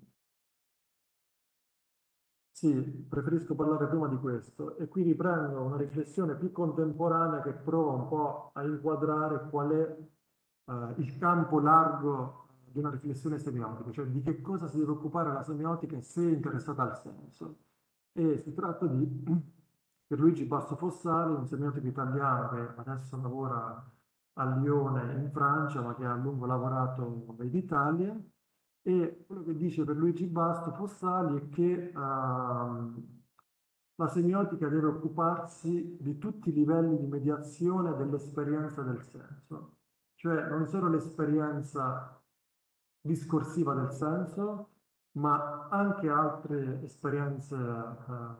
sì, preferisco parlare prima di questo e qui riprendo una riflessione più contemporanea che prova un po' a inquadrare qual è eh, il campo largo di una riflessione semiotica, cioè di che cosa si deve occupare la semiotica se è interessata al senso. E si tratta di Pierluigi Basso Fossali, un semiotico italiano che adesso lavora a Lione in Francia, ma che ha a lungo lavorato in Italia. E quello che dice per Luigi Basto Fossali è che ehm, la semiotica deve occuparsi di tutti i livelli di mediazione dell'esperienza del senso, cioè non solo l'esperienza discorsiva del senso, ma anche altre esperienze, eh,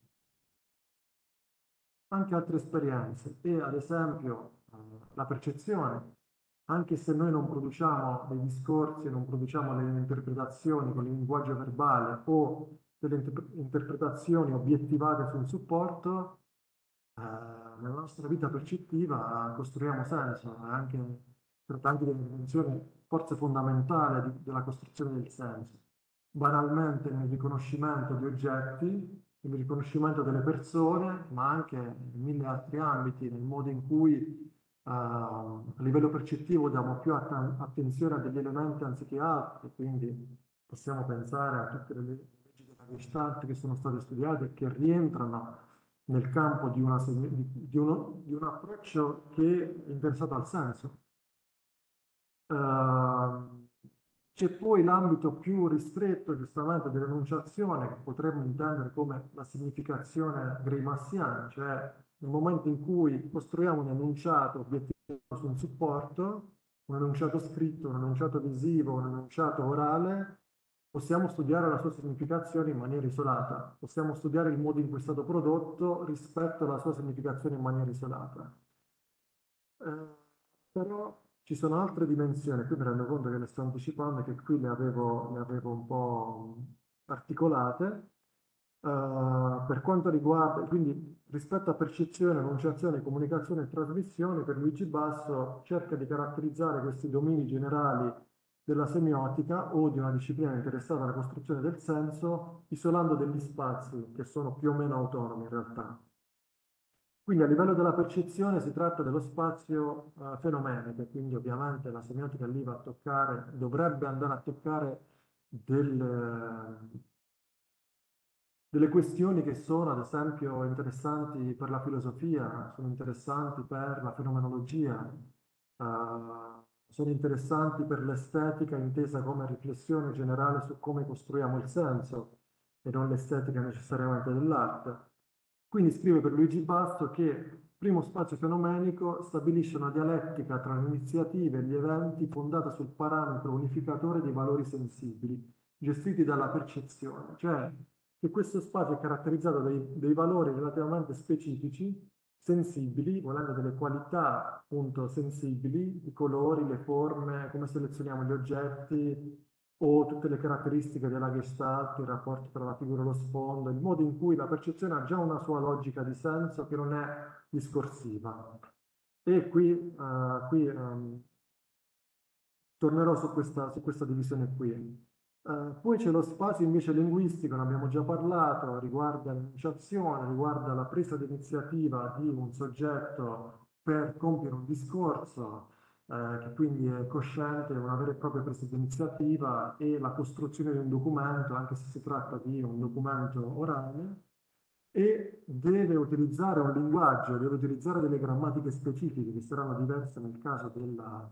anche altre esperienze e ad esempio eh, la percezione. Anche se noi non produciamo dei discorsi, non produciamo delle interpretazioni con il linguaggio verbale o delle inter- interpretazioni obiettivate su un supporto, eh, nella nostra vita percettiva costruiamo senso, anche tratta anche di una dimensione forse fondamentale di- della costruzione del senso, banalmente nel riconoscimento di oggetti, nel riconoscimento delle persone, ma anche in mille altri ambiti, nel modo in cui eh, a livello percettivo diamo più atten- attenzione a degli elementi anziché altri, quindi possiamo pensare a tutte le leggi della Gestalt che sono state studiate e che rientrano nel campo di, una semi- di, di uno- di un approccio che è interessato al senso. Ehm, C'è poi l'ambito più ristretto, giustamente, dell'enunciazione, che potremmo intendere come la significazione greimassiana, cioè nel momento in cui costruiamo un enunciato obiettivo su un supporto, un enunciato scritto, un enunciato visivo, un enunciato orale, possiamo studiare la sua significazione in maniera isolata, possiamo studiare il modo in cui è stato prodotto rispetto alla sua significazione in maniera isolata. Eh, Però ci sono altre dimensioni, qui mi rendo conto che le sto anticipando e che qui le avevo, le avevo un po' articolate. Eh, per quanto riguarda, quindi rispetto a percezione, enunciazione, comunicazione e trasmissione, per Luigi Basso cerca di caratterizzare questi domini generali della semiotica o di una disciplina interessata alla costruzione del senso, isolando degli spazi che sono più o meno autonomi in realtà. Quindi a livello della percezione si tratta dello spazio eh, fenomenico, quindi ovviamente la semiotica lì va a toccare, dovrebbe andare a toccare del, delle questioni che sono ad esempio interessanti per la filosofia, sono interessanti per la fenomenologia, eh, sono interessanti per l'estetica intesa come riflessione generale su come costruiamo il senso e non l'estetica necessariamente dell'arte. Quindi scrive per Luigi Basto che primo spazio fenomenico stabilisce una dialettica tra le iniziative e gli eventi fondata sul parametro unificatore dei valori sensibili, gestiti dalla percezione, cioè che questo spazio è caratterizzato dai, dai valori relativamente specifici, sensibili, volendo delle qualità appunto sensibili, i colori, le forme, come selezioniamo gli oggetti, o tutte le caratteristiche della Gestalt, il rapporto tra la figura e lo sfondo, il modo in cui la percezione ha già una sua logica di senso che non è discorsiva. E qui, eh, qui ehm, tornerò su questa, su questa divisione qui. Eh, poi c'è lo spazio invece linguistico, ne abbiamo già parlato, riguarda l'enunciazione, riguarda la presa di iniziativa di un soggetto per compiere un discorso, eh, che quindi è cosciente, una vera e propria presa di iniziativa e la costruzione di un documento, anche se si tratta di un documento orale, e deve utilizzare un linguaggio, deve utilizzare delle grammatiche specifiche che saranno diverse nel caso della,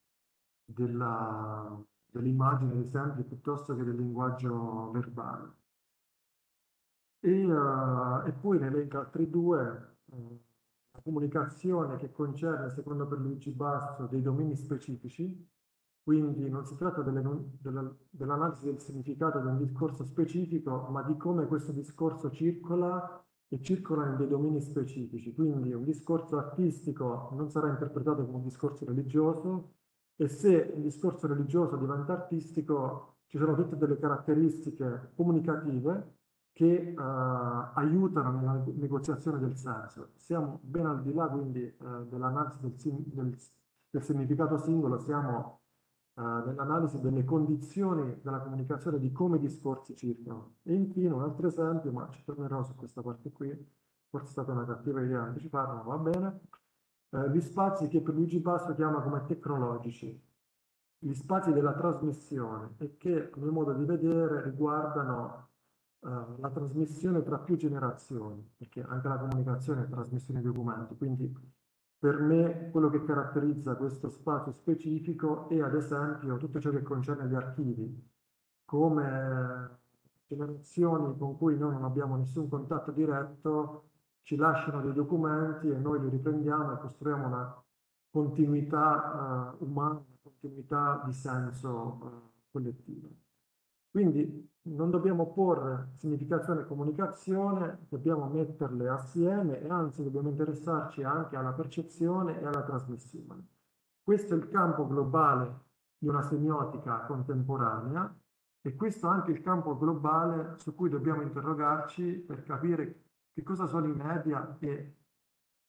della- dell'immagine, ad esempio, piuttosto che del linguaggio verbale. E, eh, e poi ne elenca altri due, eh, la comunicazione che concerne, secondo per Luigi Basso, dei domini specifici, quindi non si tratta delle- della- dell'analisi del significato di un discorso specifico, ma di come questo discorso circola e circola in dei domini specifici. Quindi un discorso artistico non sarà interpretato come un discorso religioso e se un discorso religioso diventa artistico, ci sono tutte delle caratteristiche comunicative che eh, aiutano nella negoziazione del senso. Siamo ben al di là quindi eh, dell'analisi del, sim- del- del significato singolo, siamo eh, nell'analisi delle condizioni della comunicazione, di come i discorsi circolano. E infine un altro esempio, ma ci tornerò su questa parte qui, forse è stata una cattiva idea anticiparla, ma va bene, eh, gli spazi che per Luigi Basso chiama come tecnologici, gli spazi della trasmissione e che, a mio modo di vedere, riguardano eh, la trasmissione tra più generazioni, perché anche la comunicazione è trasmissione di documenti, quindi per me quello che caratterizza questo spazio specifico è ad esempio tutto ciò che concerne gli archivi, come generazioni con cui noi non abbiamo nessun contatto diretto, ci lasciano dei documenti e noi li riprendiamo e costruiamo una continuità eh, umana, una continuità di senso eh, collettivo. Quindi non dobbiamo porre significazione e comunicazione, dobbiamo metterle assieme e anzi dobbiamo interessarci anche alla percezione e alla trasmissione. Questo è il campo globale di una semiotica contemporanea e questo è anche il campo globale su cui dobbiamo interrogarci per capire che cosa sono i media e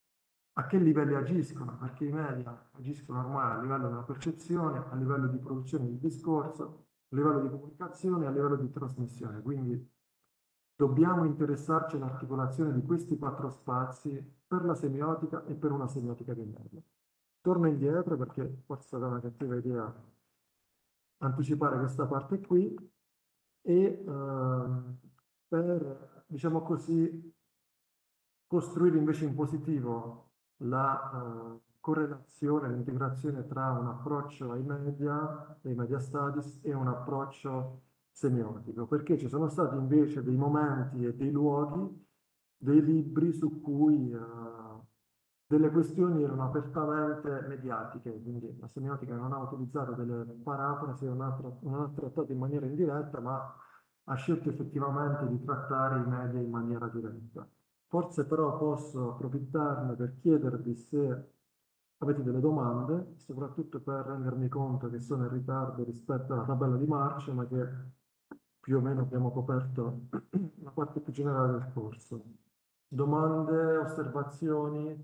a che livelli agiscono, perché i media agiscono ormai a livello della percezione, a livello di produzione di discorso, a livello di comunicazione e a livello di trasmissione. Quindi dobbiamo interessarci all'articolazione di questi quattro spazi per la semiotica e per una semiotica dei media. Torno indietro perché forse è stata una cattiva idea anticipare questa parte qui e ehm, per, diciamo così, costruire invece in positivo la eh, correlazione, l'integrazione tra un approccio ai media, ai media studies e un approccio semiotico, perché ci sono stati invece dei momenti e dei luoghi, dei libri su cui eh, delle questioni erano apertamente mediatiche, quindi la semiotica non ha utilizzato delle parafrasi, non ha, tra- non ha trattato in maniera indiretta, ma ha scelto effettivamente di trattare i media in maniera diretta. Forse però posso approfittarne per chiedervi se avete delle domande, soprattutto per rendermi conto che sono in ritardo rispetto alla tabella di marcia, ma che più o meno abbiamo coperto la parte più generale del corso. Domande, osservazioni?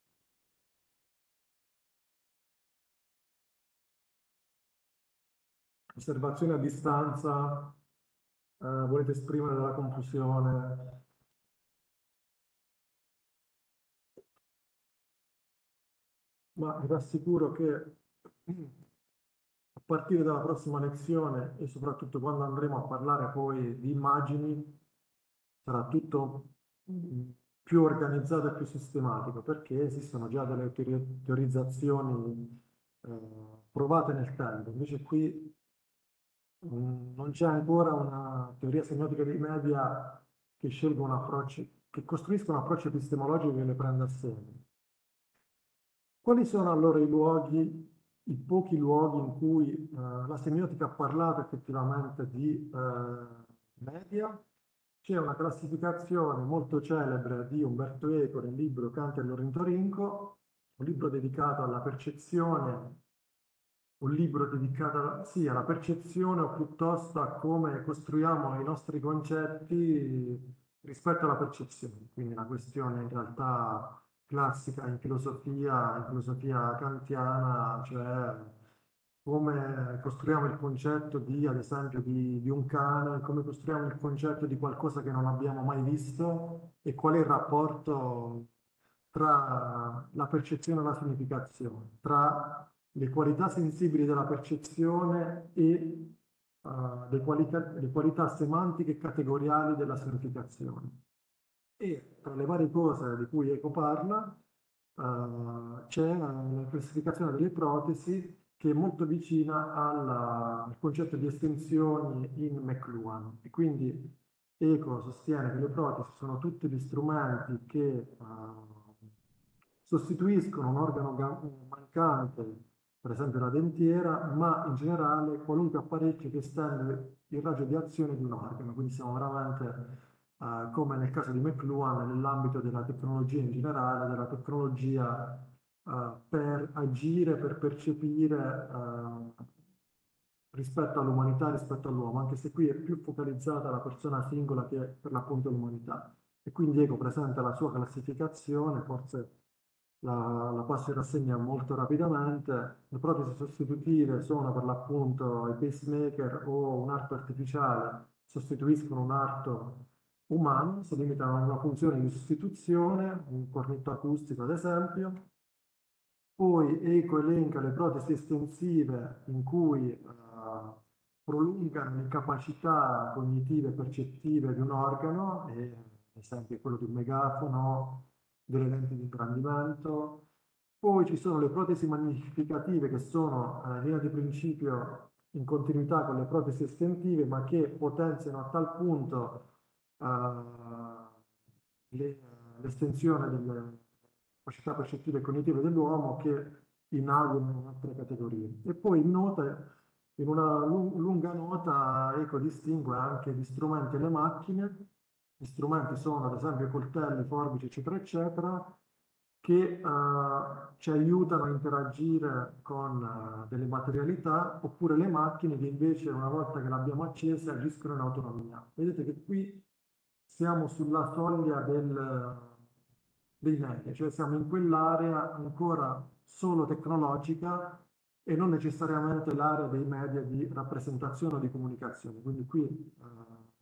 Osservazioni a distanza? Eh, volete esprimere della confusione? Ma vi rassicuro che a partire dalla prossima lezione e soprattutto quando andremo a parlare poi di immagini, sarà tutto mm, più organizzato e più sistematico, perché esistono già delle teori- teorizzazioni eh, provate nel tempo. Invece qui mm, non c'è ancora una teoria semiotica dei media che scelga un approccio, che costruisca un approccio epistemologico che le prenda a sério. Quali sono allora i luoghi, i pochi luoghi in cui eh, la semiotica ha parlato effettivamente di eh, media? C'è una classificazione molto celebre di Umberto Eco nel libro Kant e l'Ornitorinco, un libro dedicato alla percezione, un libro dedicato sì, alla percezione o piuttosto a come costruiamo i nostri concetti rispetto alla percezione. Quindi una questione in realtà classica in filosofia, in filosofia kantiana, cioè come costruiamo il concetto di, ad esempio, di, di un cane, come costruiamo il concetto di qualcosa che non abbiamo mai visto e qual è il rapporto tra la percezione e la significazione, tra le qualità sensibili della percezione e eh, le qualità, le qualità semantiche e categoriali della significazione. E tra le varie cose di cui Eco parla, eh, c'è la classificazione delle ipotesi che è molto vicina alla- al concetto di estensioni in McLuhan. E quindi Eco sostiene che le protesi sono tutti gli strumenti che eh, sostituiscono un organo ga- mancante, per esempio la dentiera, ma in generale qualunque apparecchio che estende il raggio di azione di un organo. Quindi siamo veramente, eh, come nel caso di McLuhan, nell'ambito della tecnologia in generale, della tecnologia eh, per agire, per percepire eh, rispetto all'umanità, rispetto all'uomo, anche se qui è più focalizzata la persona singola che per l'appunto l'umanità. E quindi Eco presenta la sua classificazione, forse la, la passo in rassegna molto rapidamente. Le protesi sostitutive sono per l'appunto i pacemaker o un arto artificiale, sostituiscono un arto umano, si limitano a una funzione di sostituzione, un cornetto acustico ad esempio. Poi Eco elenca le protesi estensive in cui eh, prolungano le capacità cognitive e percettive di un organo, e, ad esempio quello di un megafono, delle lenti di ingrandimento. Poi ci sono le protesi magnificative che sono eh, in linea di principio in continuità con le protesi estensive, ma che potenziano a tal punto eh, le- l'estensione delle capacità percettive e cognitive dell'uomo che inaugurano un'altra categoria. E poi in nota, in una lu- lunga nota, Eco distingue anche gli strumenti e le macchine. Gli strumenti sono ad esempio coltelli, forbici, eccetera, eccetera, che eh, ci aiutano a interagire con eh, delle materialità, oppure le macchine che invece una volta che le abbiamo accese agiscono in autonomia. Vedete che qui siamo sulla soglia del, dei media, cioè siamo in quell'area ancora solo tecnologica e non necessariamente l'area dei media di rappresentazione o di comunicazione. Quindi qui eh,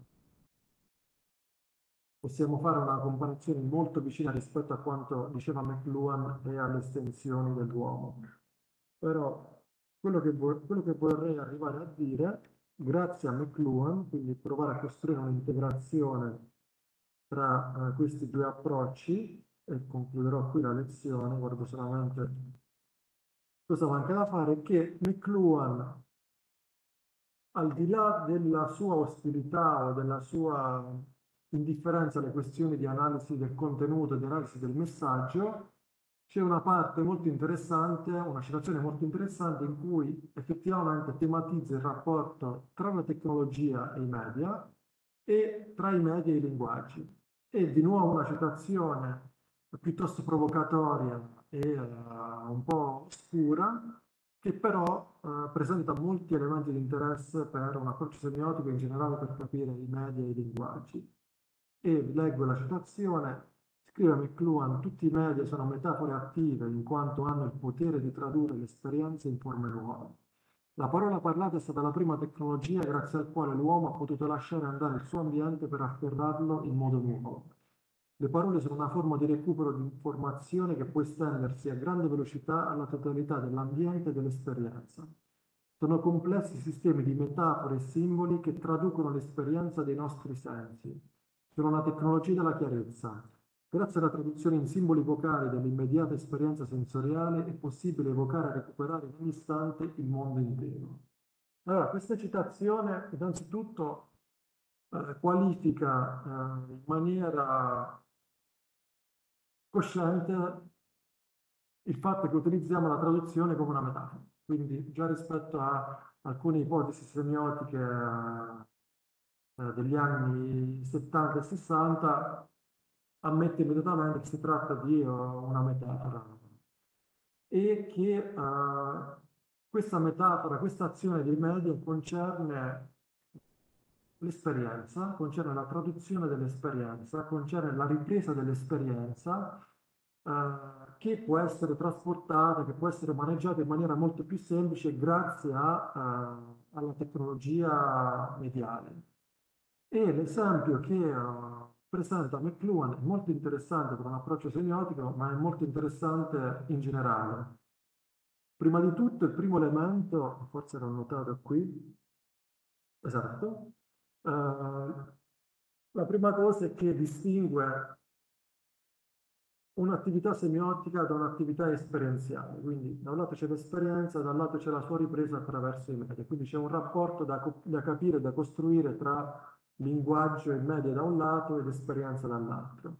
possiamo fare una comparazione molto vicina rispetto a quanto diceva McLuhan e alle estensioni dell'uomo. Però quello che, vo- quello che vorrei arrivare a dire, grazie a McLuhan, quindi provare a costruire un'integrazione tra eh, questi due approcci, e concluderò qui la lezione, guardo solamente cosa manca da fare, che McLuhan, al di là della sua ostilità o della sua indifferenza alle questioni di analisi del contenuto e di analisi del messaggio, c'è una parte molto interessante, una citazione molto interessante in cui effettivamente tematizza il rapporto tra la tecnologia e i media e tra i media e i linguaggi. E di nuovo una citazione piuttosto provocatoria e eh, un po' oscura, che però eh, presenta molti elementi di interesse per un approccio semiotico in generale per capire i media e i linguaggi. E leggo la citazione, scrive McLuhan, tutti i media sono metafore attive in quanto hanno il potere di tradurre l'esperienza in forme nuove. La parola parlata è stata la prima tecnologia grazie al quale l'uomo ha potuto lasciare andare il suo ambiente per afferrarlo in modo nuovo. Le parole sono una forma di recupero di informazione che può estendersi a grande velocità alla totalità dell'ambiente e dell'esperienza. Sono complessi sistemi di metafore e simboli che traducono l'esperienza dei nostri sensi. Sono una tecnologia della chiarezza. Grazie alla traduzione in simboli vocali dell'immediata esperienza sensoriale è possibile evocare e recuperare in ogni istante il mondo intero. Allora, questa citazione innanzitutto eh, qualifica eh, in maniera cosciente il fatto che utilizziamo la traduzione come una metafora. Quindi già rispetto a alcune ipotesi semiotiche eh, degli anni settanta e sessanta, ammette immediatamente che si tratta di uh, una metafora e che uh, questa metafora, questa azione dei media concerne l'esperienza, concerne la traduzione dell'esperienza, concerne la ripresa dell'esperienza eh, che può essere trasportata, che può essere maneggiata in maniera molto più semplice grazie a, eh, alla tecnologia mediale. E l'esempio che eh, presenta McLuhan è molto interessante per un approccio semiotico, ma è molto interessante in generale. Prima di tutto, il primo elemento, forse l'ho notato qui, esatto, eh, la prima cosa è che distingue un'attività semiotica da un'attività esperienziale, quindi da un lato c'è l'esperienza, dal lato c'è la sua ripresa attraverso i media, quindi c'è un rapporto da, da capire, da costruire tra linguaggio e media da un lato ed esperienza dall'altro.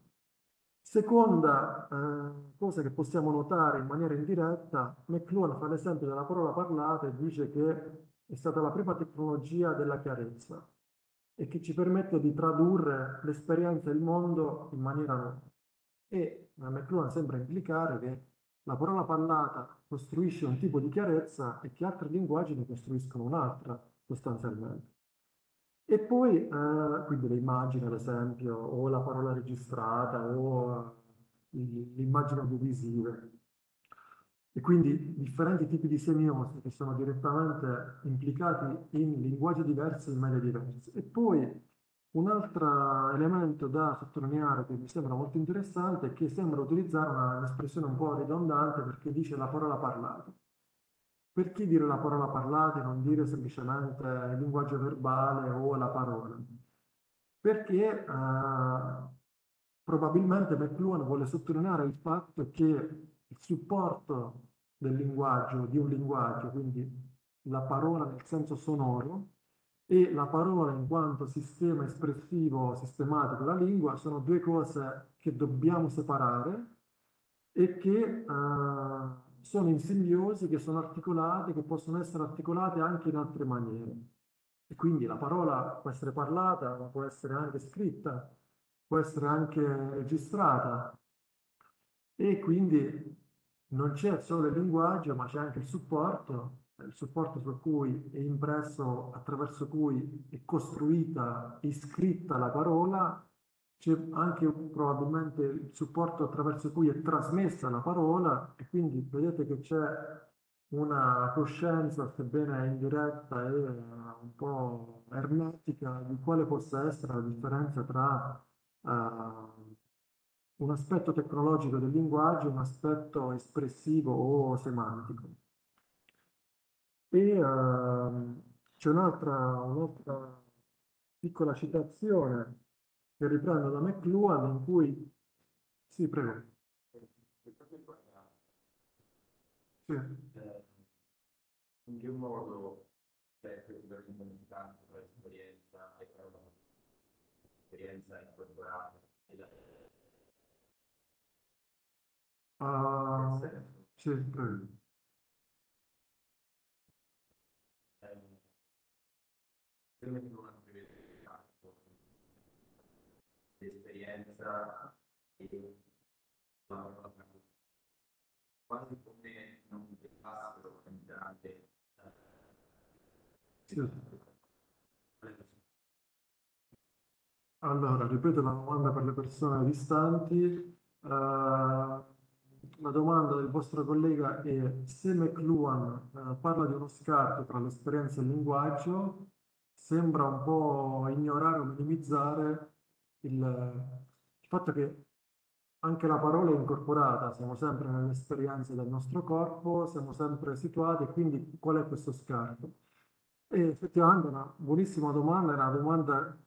Seconda eh, cosa che possiamo notare in maniera indiretta, McLuhan fa l'esempio della parola parlata e dice che è stata la prima tecnologia della chiarezza e che ci permette di tradurre l'esperienza del mondo in maniera nuova. E McLuhan sembra implicare che la parola parlata costruisce un tipo di chiarezza e che altri linguaggi ne costruiscono un'altra, sostanzialmente. E poi, eh, quindi le immagini, ad esempio, o la parola registrata, o eh, le immagini audiovisive. E quindi differenti tipi di semiosi che sono direttamente implicati in linguaggi diversi e in media diversi. E poi un altro elemento da sottolineare che mi sembra molto interessante è che sembra utilizzare una- un'espressione un po' ridondante perché dice la parola parlata. Perché dire la parola parlata e non dire semplicemente il linguaggio verbale o la parola? Perché eh, probabilmente McLuhan vuole sottolineare il fatto che il supporto del linguaggio, di un linguaggio, quindi la parola nel senso sonoro, e la parola in quanto sistema espressivo sistematico della lingua sono due cose che dobbiamo separare e che eh, sono in simbiosi, che sono articolate, che possono essere articolate anche in altre maniere. E quindi la parola può essere parlata, ma può essere anche scritta, può essere anche registrata. E quindi non c'è solo il linguaggio, ma c'è anche il supporto, il supporto su cui è impresso, attraverso cui è costruita, iscritta la parola, c'è anche probabilmente il supporto attraverso cui è trasmessa la parola e quindi vedete che c'è una coscienza, sebbene indiretta e eh, un po' ermetica, di quale possa essere la differenza tra eh, un aspetto tecnologico del linguaggio e un aspetto espressivo o semantico. E ehm, c'è un'altra un'altra piccola citazione che riprendo da McLuhan in cui... Sì, prego. Sì. Eh, in che modo c'è questo comunicato tra l'esperienza e però l'esperienza incorporata nella Ah, nel senso, sì, prego. eh, se non prevede tanto l'esperienza e la parola quasi come non passassero entrate Sì. Allora, ripeto la domanda per le persone distanti. Eh, la domanda del vostro collega è se McLuhan eh, parla di uno scarto tra l'esperienza e il linguaggio, sembra un po' ignorare o minimizzare il, il fatto che anche la parola è incorporata, siamo sempre nell'esperienza del nostro corpo, siamo sempre situati, e quindi qual è questo scarto? E effettivamente è una buonissima domanda, è una domanda,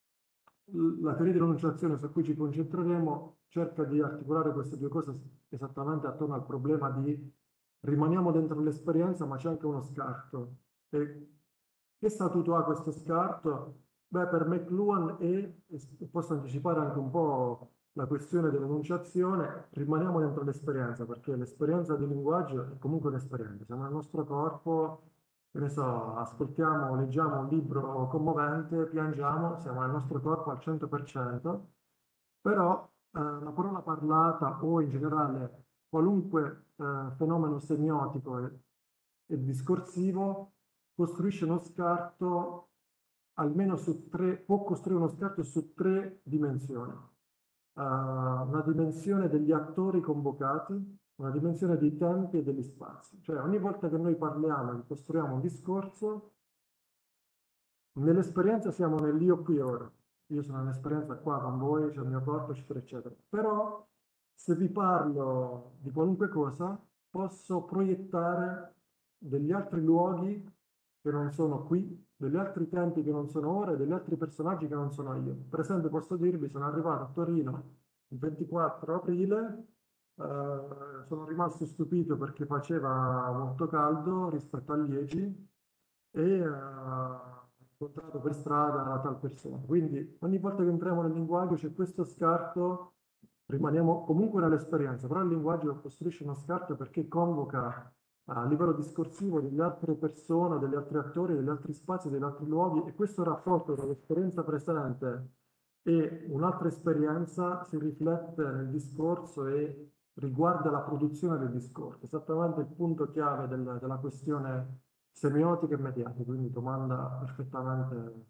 la teoria dell'enunciazione su cui ci concentreremo cerca di articolare queste due cose esattamente attorno al problema di rimaniamo dentro l'esperienza, ma c'è anche uno scarto. E che statuto ha questo scarto? Beh, per McLuhan è, e posso anticipare anche un po' la questione dell'enunciazione, rimaniamo dentro l'esperienza, perché l'esperienza di linguaggio è comunque un'esperienza, siamo nel nostro corpo, che ne so, ascoltiamo, leggiamo un libro commovente, piangiamo, siamo nel nostro corpo al cento per cento, però eh, la parola parlata o in generale qualunque eh, fenomeno semiotico e, e discorsivo costruisce uno scarto almeno su tre, può costruire uno scarto su tre dimensioni. Uh, una dimensione degli attori convocati, una dimensione dei tempi e degli spazi. Cioè ogni volta che noi parliamo e costruiamo un discorso, nell'esperienza siamo nell'io qui e ora. Io sono nell'esperienza qua con voi, c'è il mio corpo, eccetera, eccetera. Però se vi parlo di qualunque cosa, posso proiettare degli altri luoghi che non sono qui, degli altri tempi che non sono ora e degli altri personaggi che non sono io. Per esempio posso dirvi, sono arrivato a Torino il ventiquattro aprile, eh, sono rimasto stupito perché faceva molto caldo rispetto a Liegi e eh, ho incontrato per strada tal persona. Quindi ogni volta che entriamo nel linguaggio c'è questo scarto, rimaniamo comunque nell'esperienza, però il linguaggio costruisce uno scarto perché convoca a livello discorsivo delle altre persone, degli altri attori, degli altri spazi, degli altri luoghi e questo rapporto tra l'esperienza presente e un'altra esperienza si riflette nel discorso e riguarda la produzione del discorso, esattamente il punto chiave del- della questione semiotica e mediatica, quindi domanda perfettamente...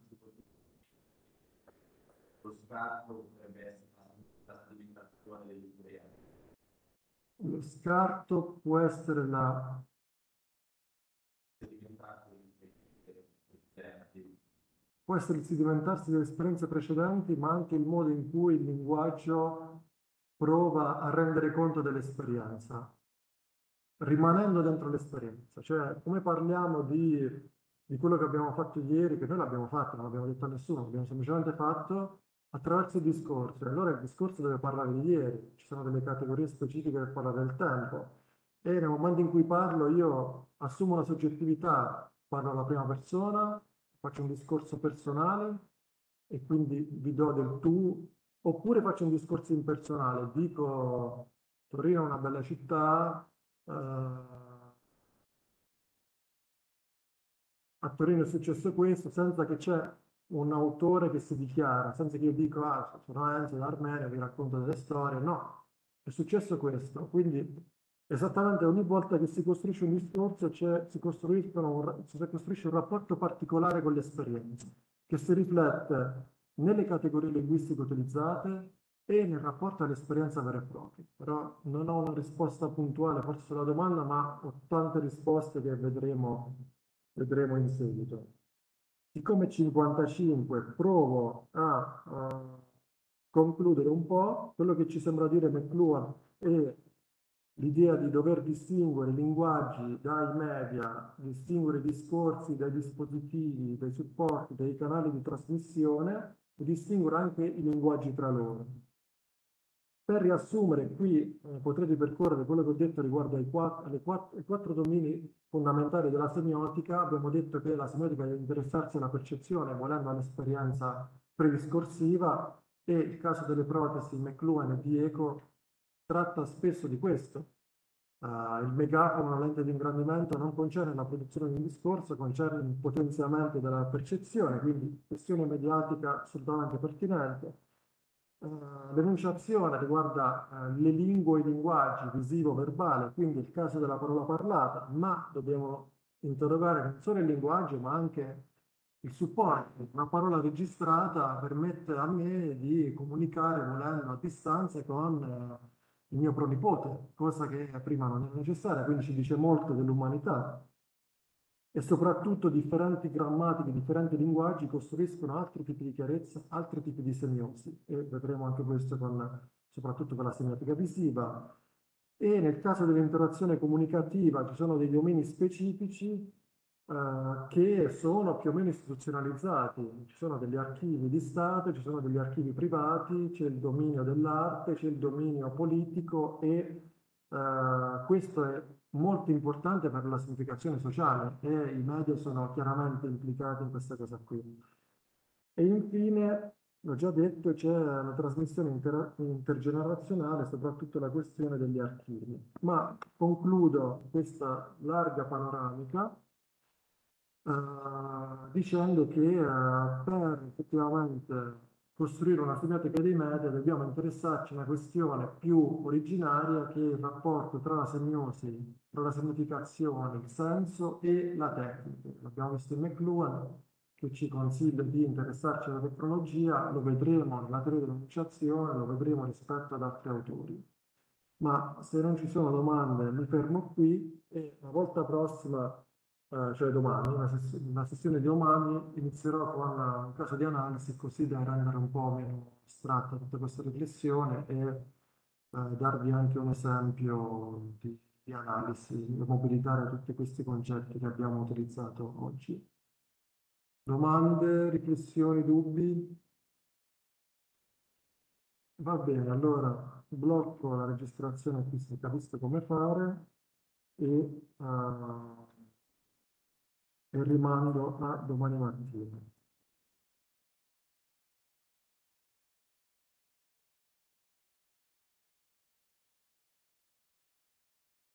lo scarto potrebbe essere la sedimentazione dell'esperienza. Lo scarto può essere la... Sedimentarsi degli precedenti. può essere il sedimentarsi delle esperienze precedenti, ma anche il modo in cui il linguaggio prova a rendere conto dell'esperienza, rimanendo dentro l'esperienza. Cioè, come parliamo di, di quello che abbiamo fatto ieri, che noi l'abbiamo fatto, non l'abbiamo detto a nessuno, l'abbiamo semplicemente fatto attraverso il discorso. E allora il discorso deve parlare di ieri, ci sono delle categorie specifiche per parlare del tempo. E nel momento in cui parlo io assumo una soggettività, parlo alla prima persona, faccio un discorso personale e quindi vi do del tu, oppure faccio un discorso impersonale, dico Torino è una bella città, eh, a Torino è successo questo, senza che c'è un autore che si dichiara, senza che io dico, ah, sono Enzo da Armenia, vi racconto delle storie, no, è successo questo, quindi esattamente ogni volta che si costruisce un discorso c'è- si, costruiscono un ra- si costruisce un rapporto particolare con l'esperienza, che si riflette nelle categorie linguistiche utilizzate e nel rapporto all'esperienza vera e propria. Però non ho una risposta puntuale forse sulla domanda, ma ho tante risposte che vedremo, vedremo in seguito. Siccome cinquantacinque provo a uh, concludere un po', quello che ci sembra dire McLuhan è l'idea di dover distinguere i linguaggi dai media, distinguere i discorsi dai dispositivi, dai supporti, dai canali di trasmissione e distinguere anche i linguaggi tra loro. Per riassumere, qui eh, potrete percorrere quello che ho detto riguardo ai quattro, alle quattro, ai quattro domini fondamentali della semiotica. Abbiamo detto che la semiotica deve interessarsi alla percezione, volendo all'esperienza prediscorsiva, e il caso delle protesi McLuhan e Dieco tratta spesso di questo. Uh, il megafono, una lente di ingrandimento, non concerne la produzione di un discorso, concerne il potenziamento della percezione, quindi questione mediatica assolutamente pertinente. Uh, l'enunciazione riguarda uh, le lingue e i linguaggi visivo-verbale, quindi il caso della parola parlata, ma dobbiamo interrogare non solo il linguaggio, ma anche il supporto. Una parola registrata permette a me di comunicare volendo a distanza con uh, il mio pronipote, cosa che prima non è necessaria, quindi ci dice molto dell'umanità. E soprattutto differenti grammatiche, differenti linguaggi costruiscono altri tipi di chiarezza, altri tipi di semiosi, e vedremo anche questo con, soprattutto con la semiotica visiva. E nel caso dell'interazione comunicativa ci sono dei domini specifici eh, che sono più o meno istituzionalizzati. Ci sono degli archivi di Stato, ci sono degli archivi privati, c'è il dominio dell'arte, c'è il dominio politico e eh, questo è molto importante per la semplificazione sociale e i media sono chiaramente implicati in questa cosa qui. E infine, l'ho già detto, c'è una trasmissione inter intergenerazionale, soprattutto la questione degli archivi. Ma concludo questa larga panoramica Uh, dicendo che uh, per effettivamente costruire una semiotica dei media dobbiamo interessarci a una questione più originaria che è il rapporto tra la semiosi, tra la semioticazione, il senso e la tecnica. L'abbiamo visto in McLuhan che ci consiglia di interessarci alla tecnologia, lo vedremo nella teoria dell'enunciazione, lo vedremo rispetto ad altri autori. Ma se non ci sono domande mi fermo qui e la volta prossima eh, cioè domani, una, sess una sessione di domani, inizierò con un caso di analisi così da rendere un po' meno astratta tutta questa riflessione e eh, darvi anche un esempio di, di analisi e mobilitare tutti questi concetti che abbiamo utilizzato oggi. Domande, riflessioni, dubbi? Va bene, allora blocco la registrazione qui se capisco come fare e uh, e rimando a domani mattina.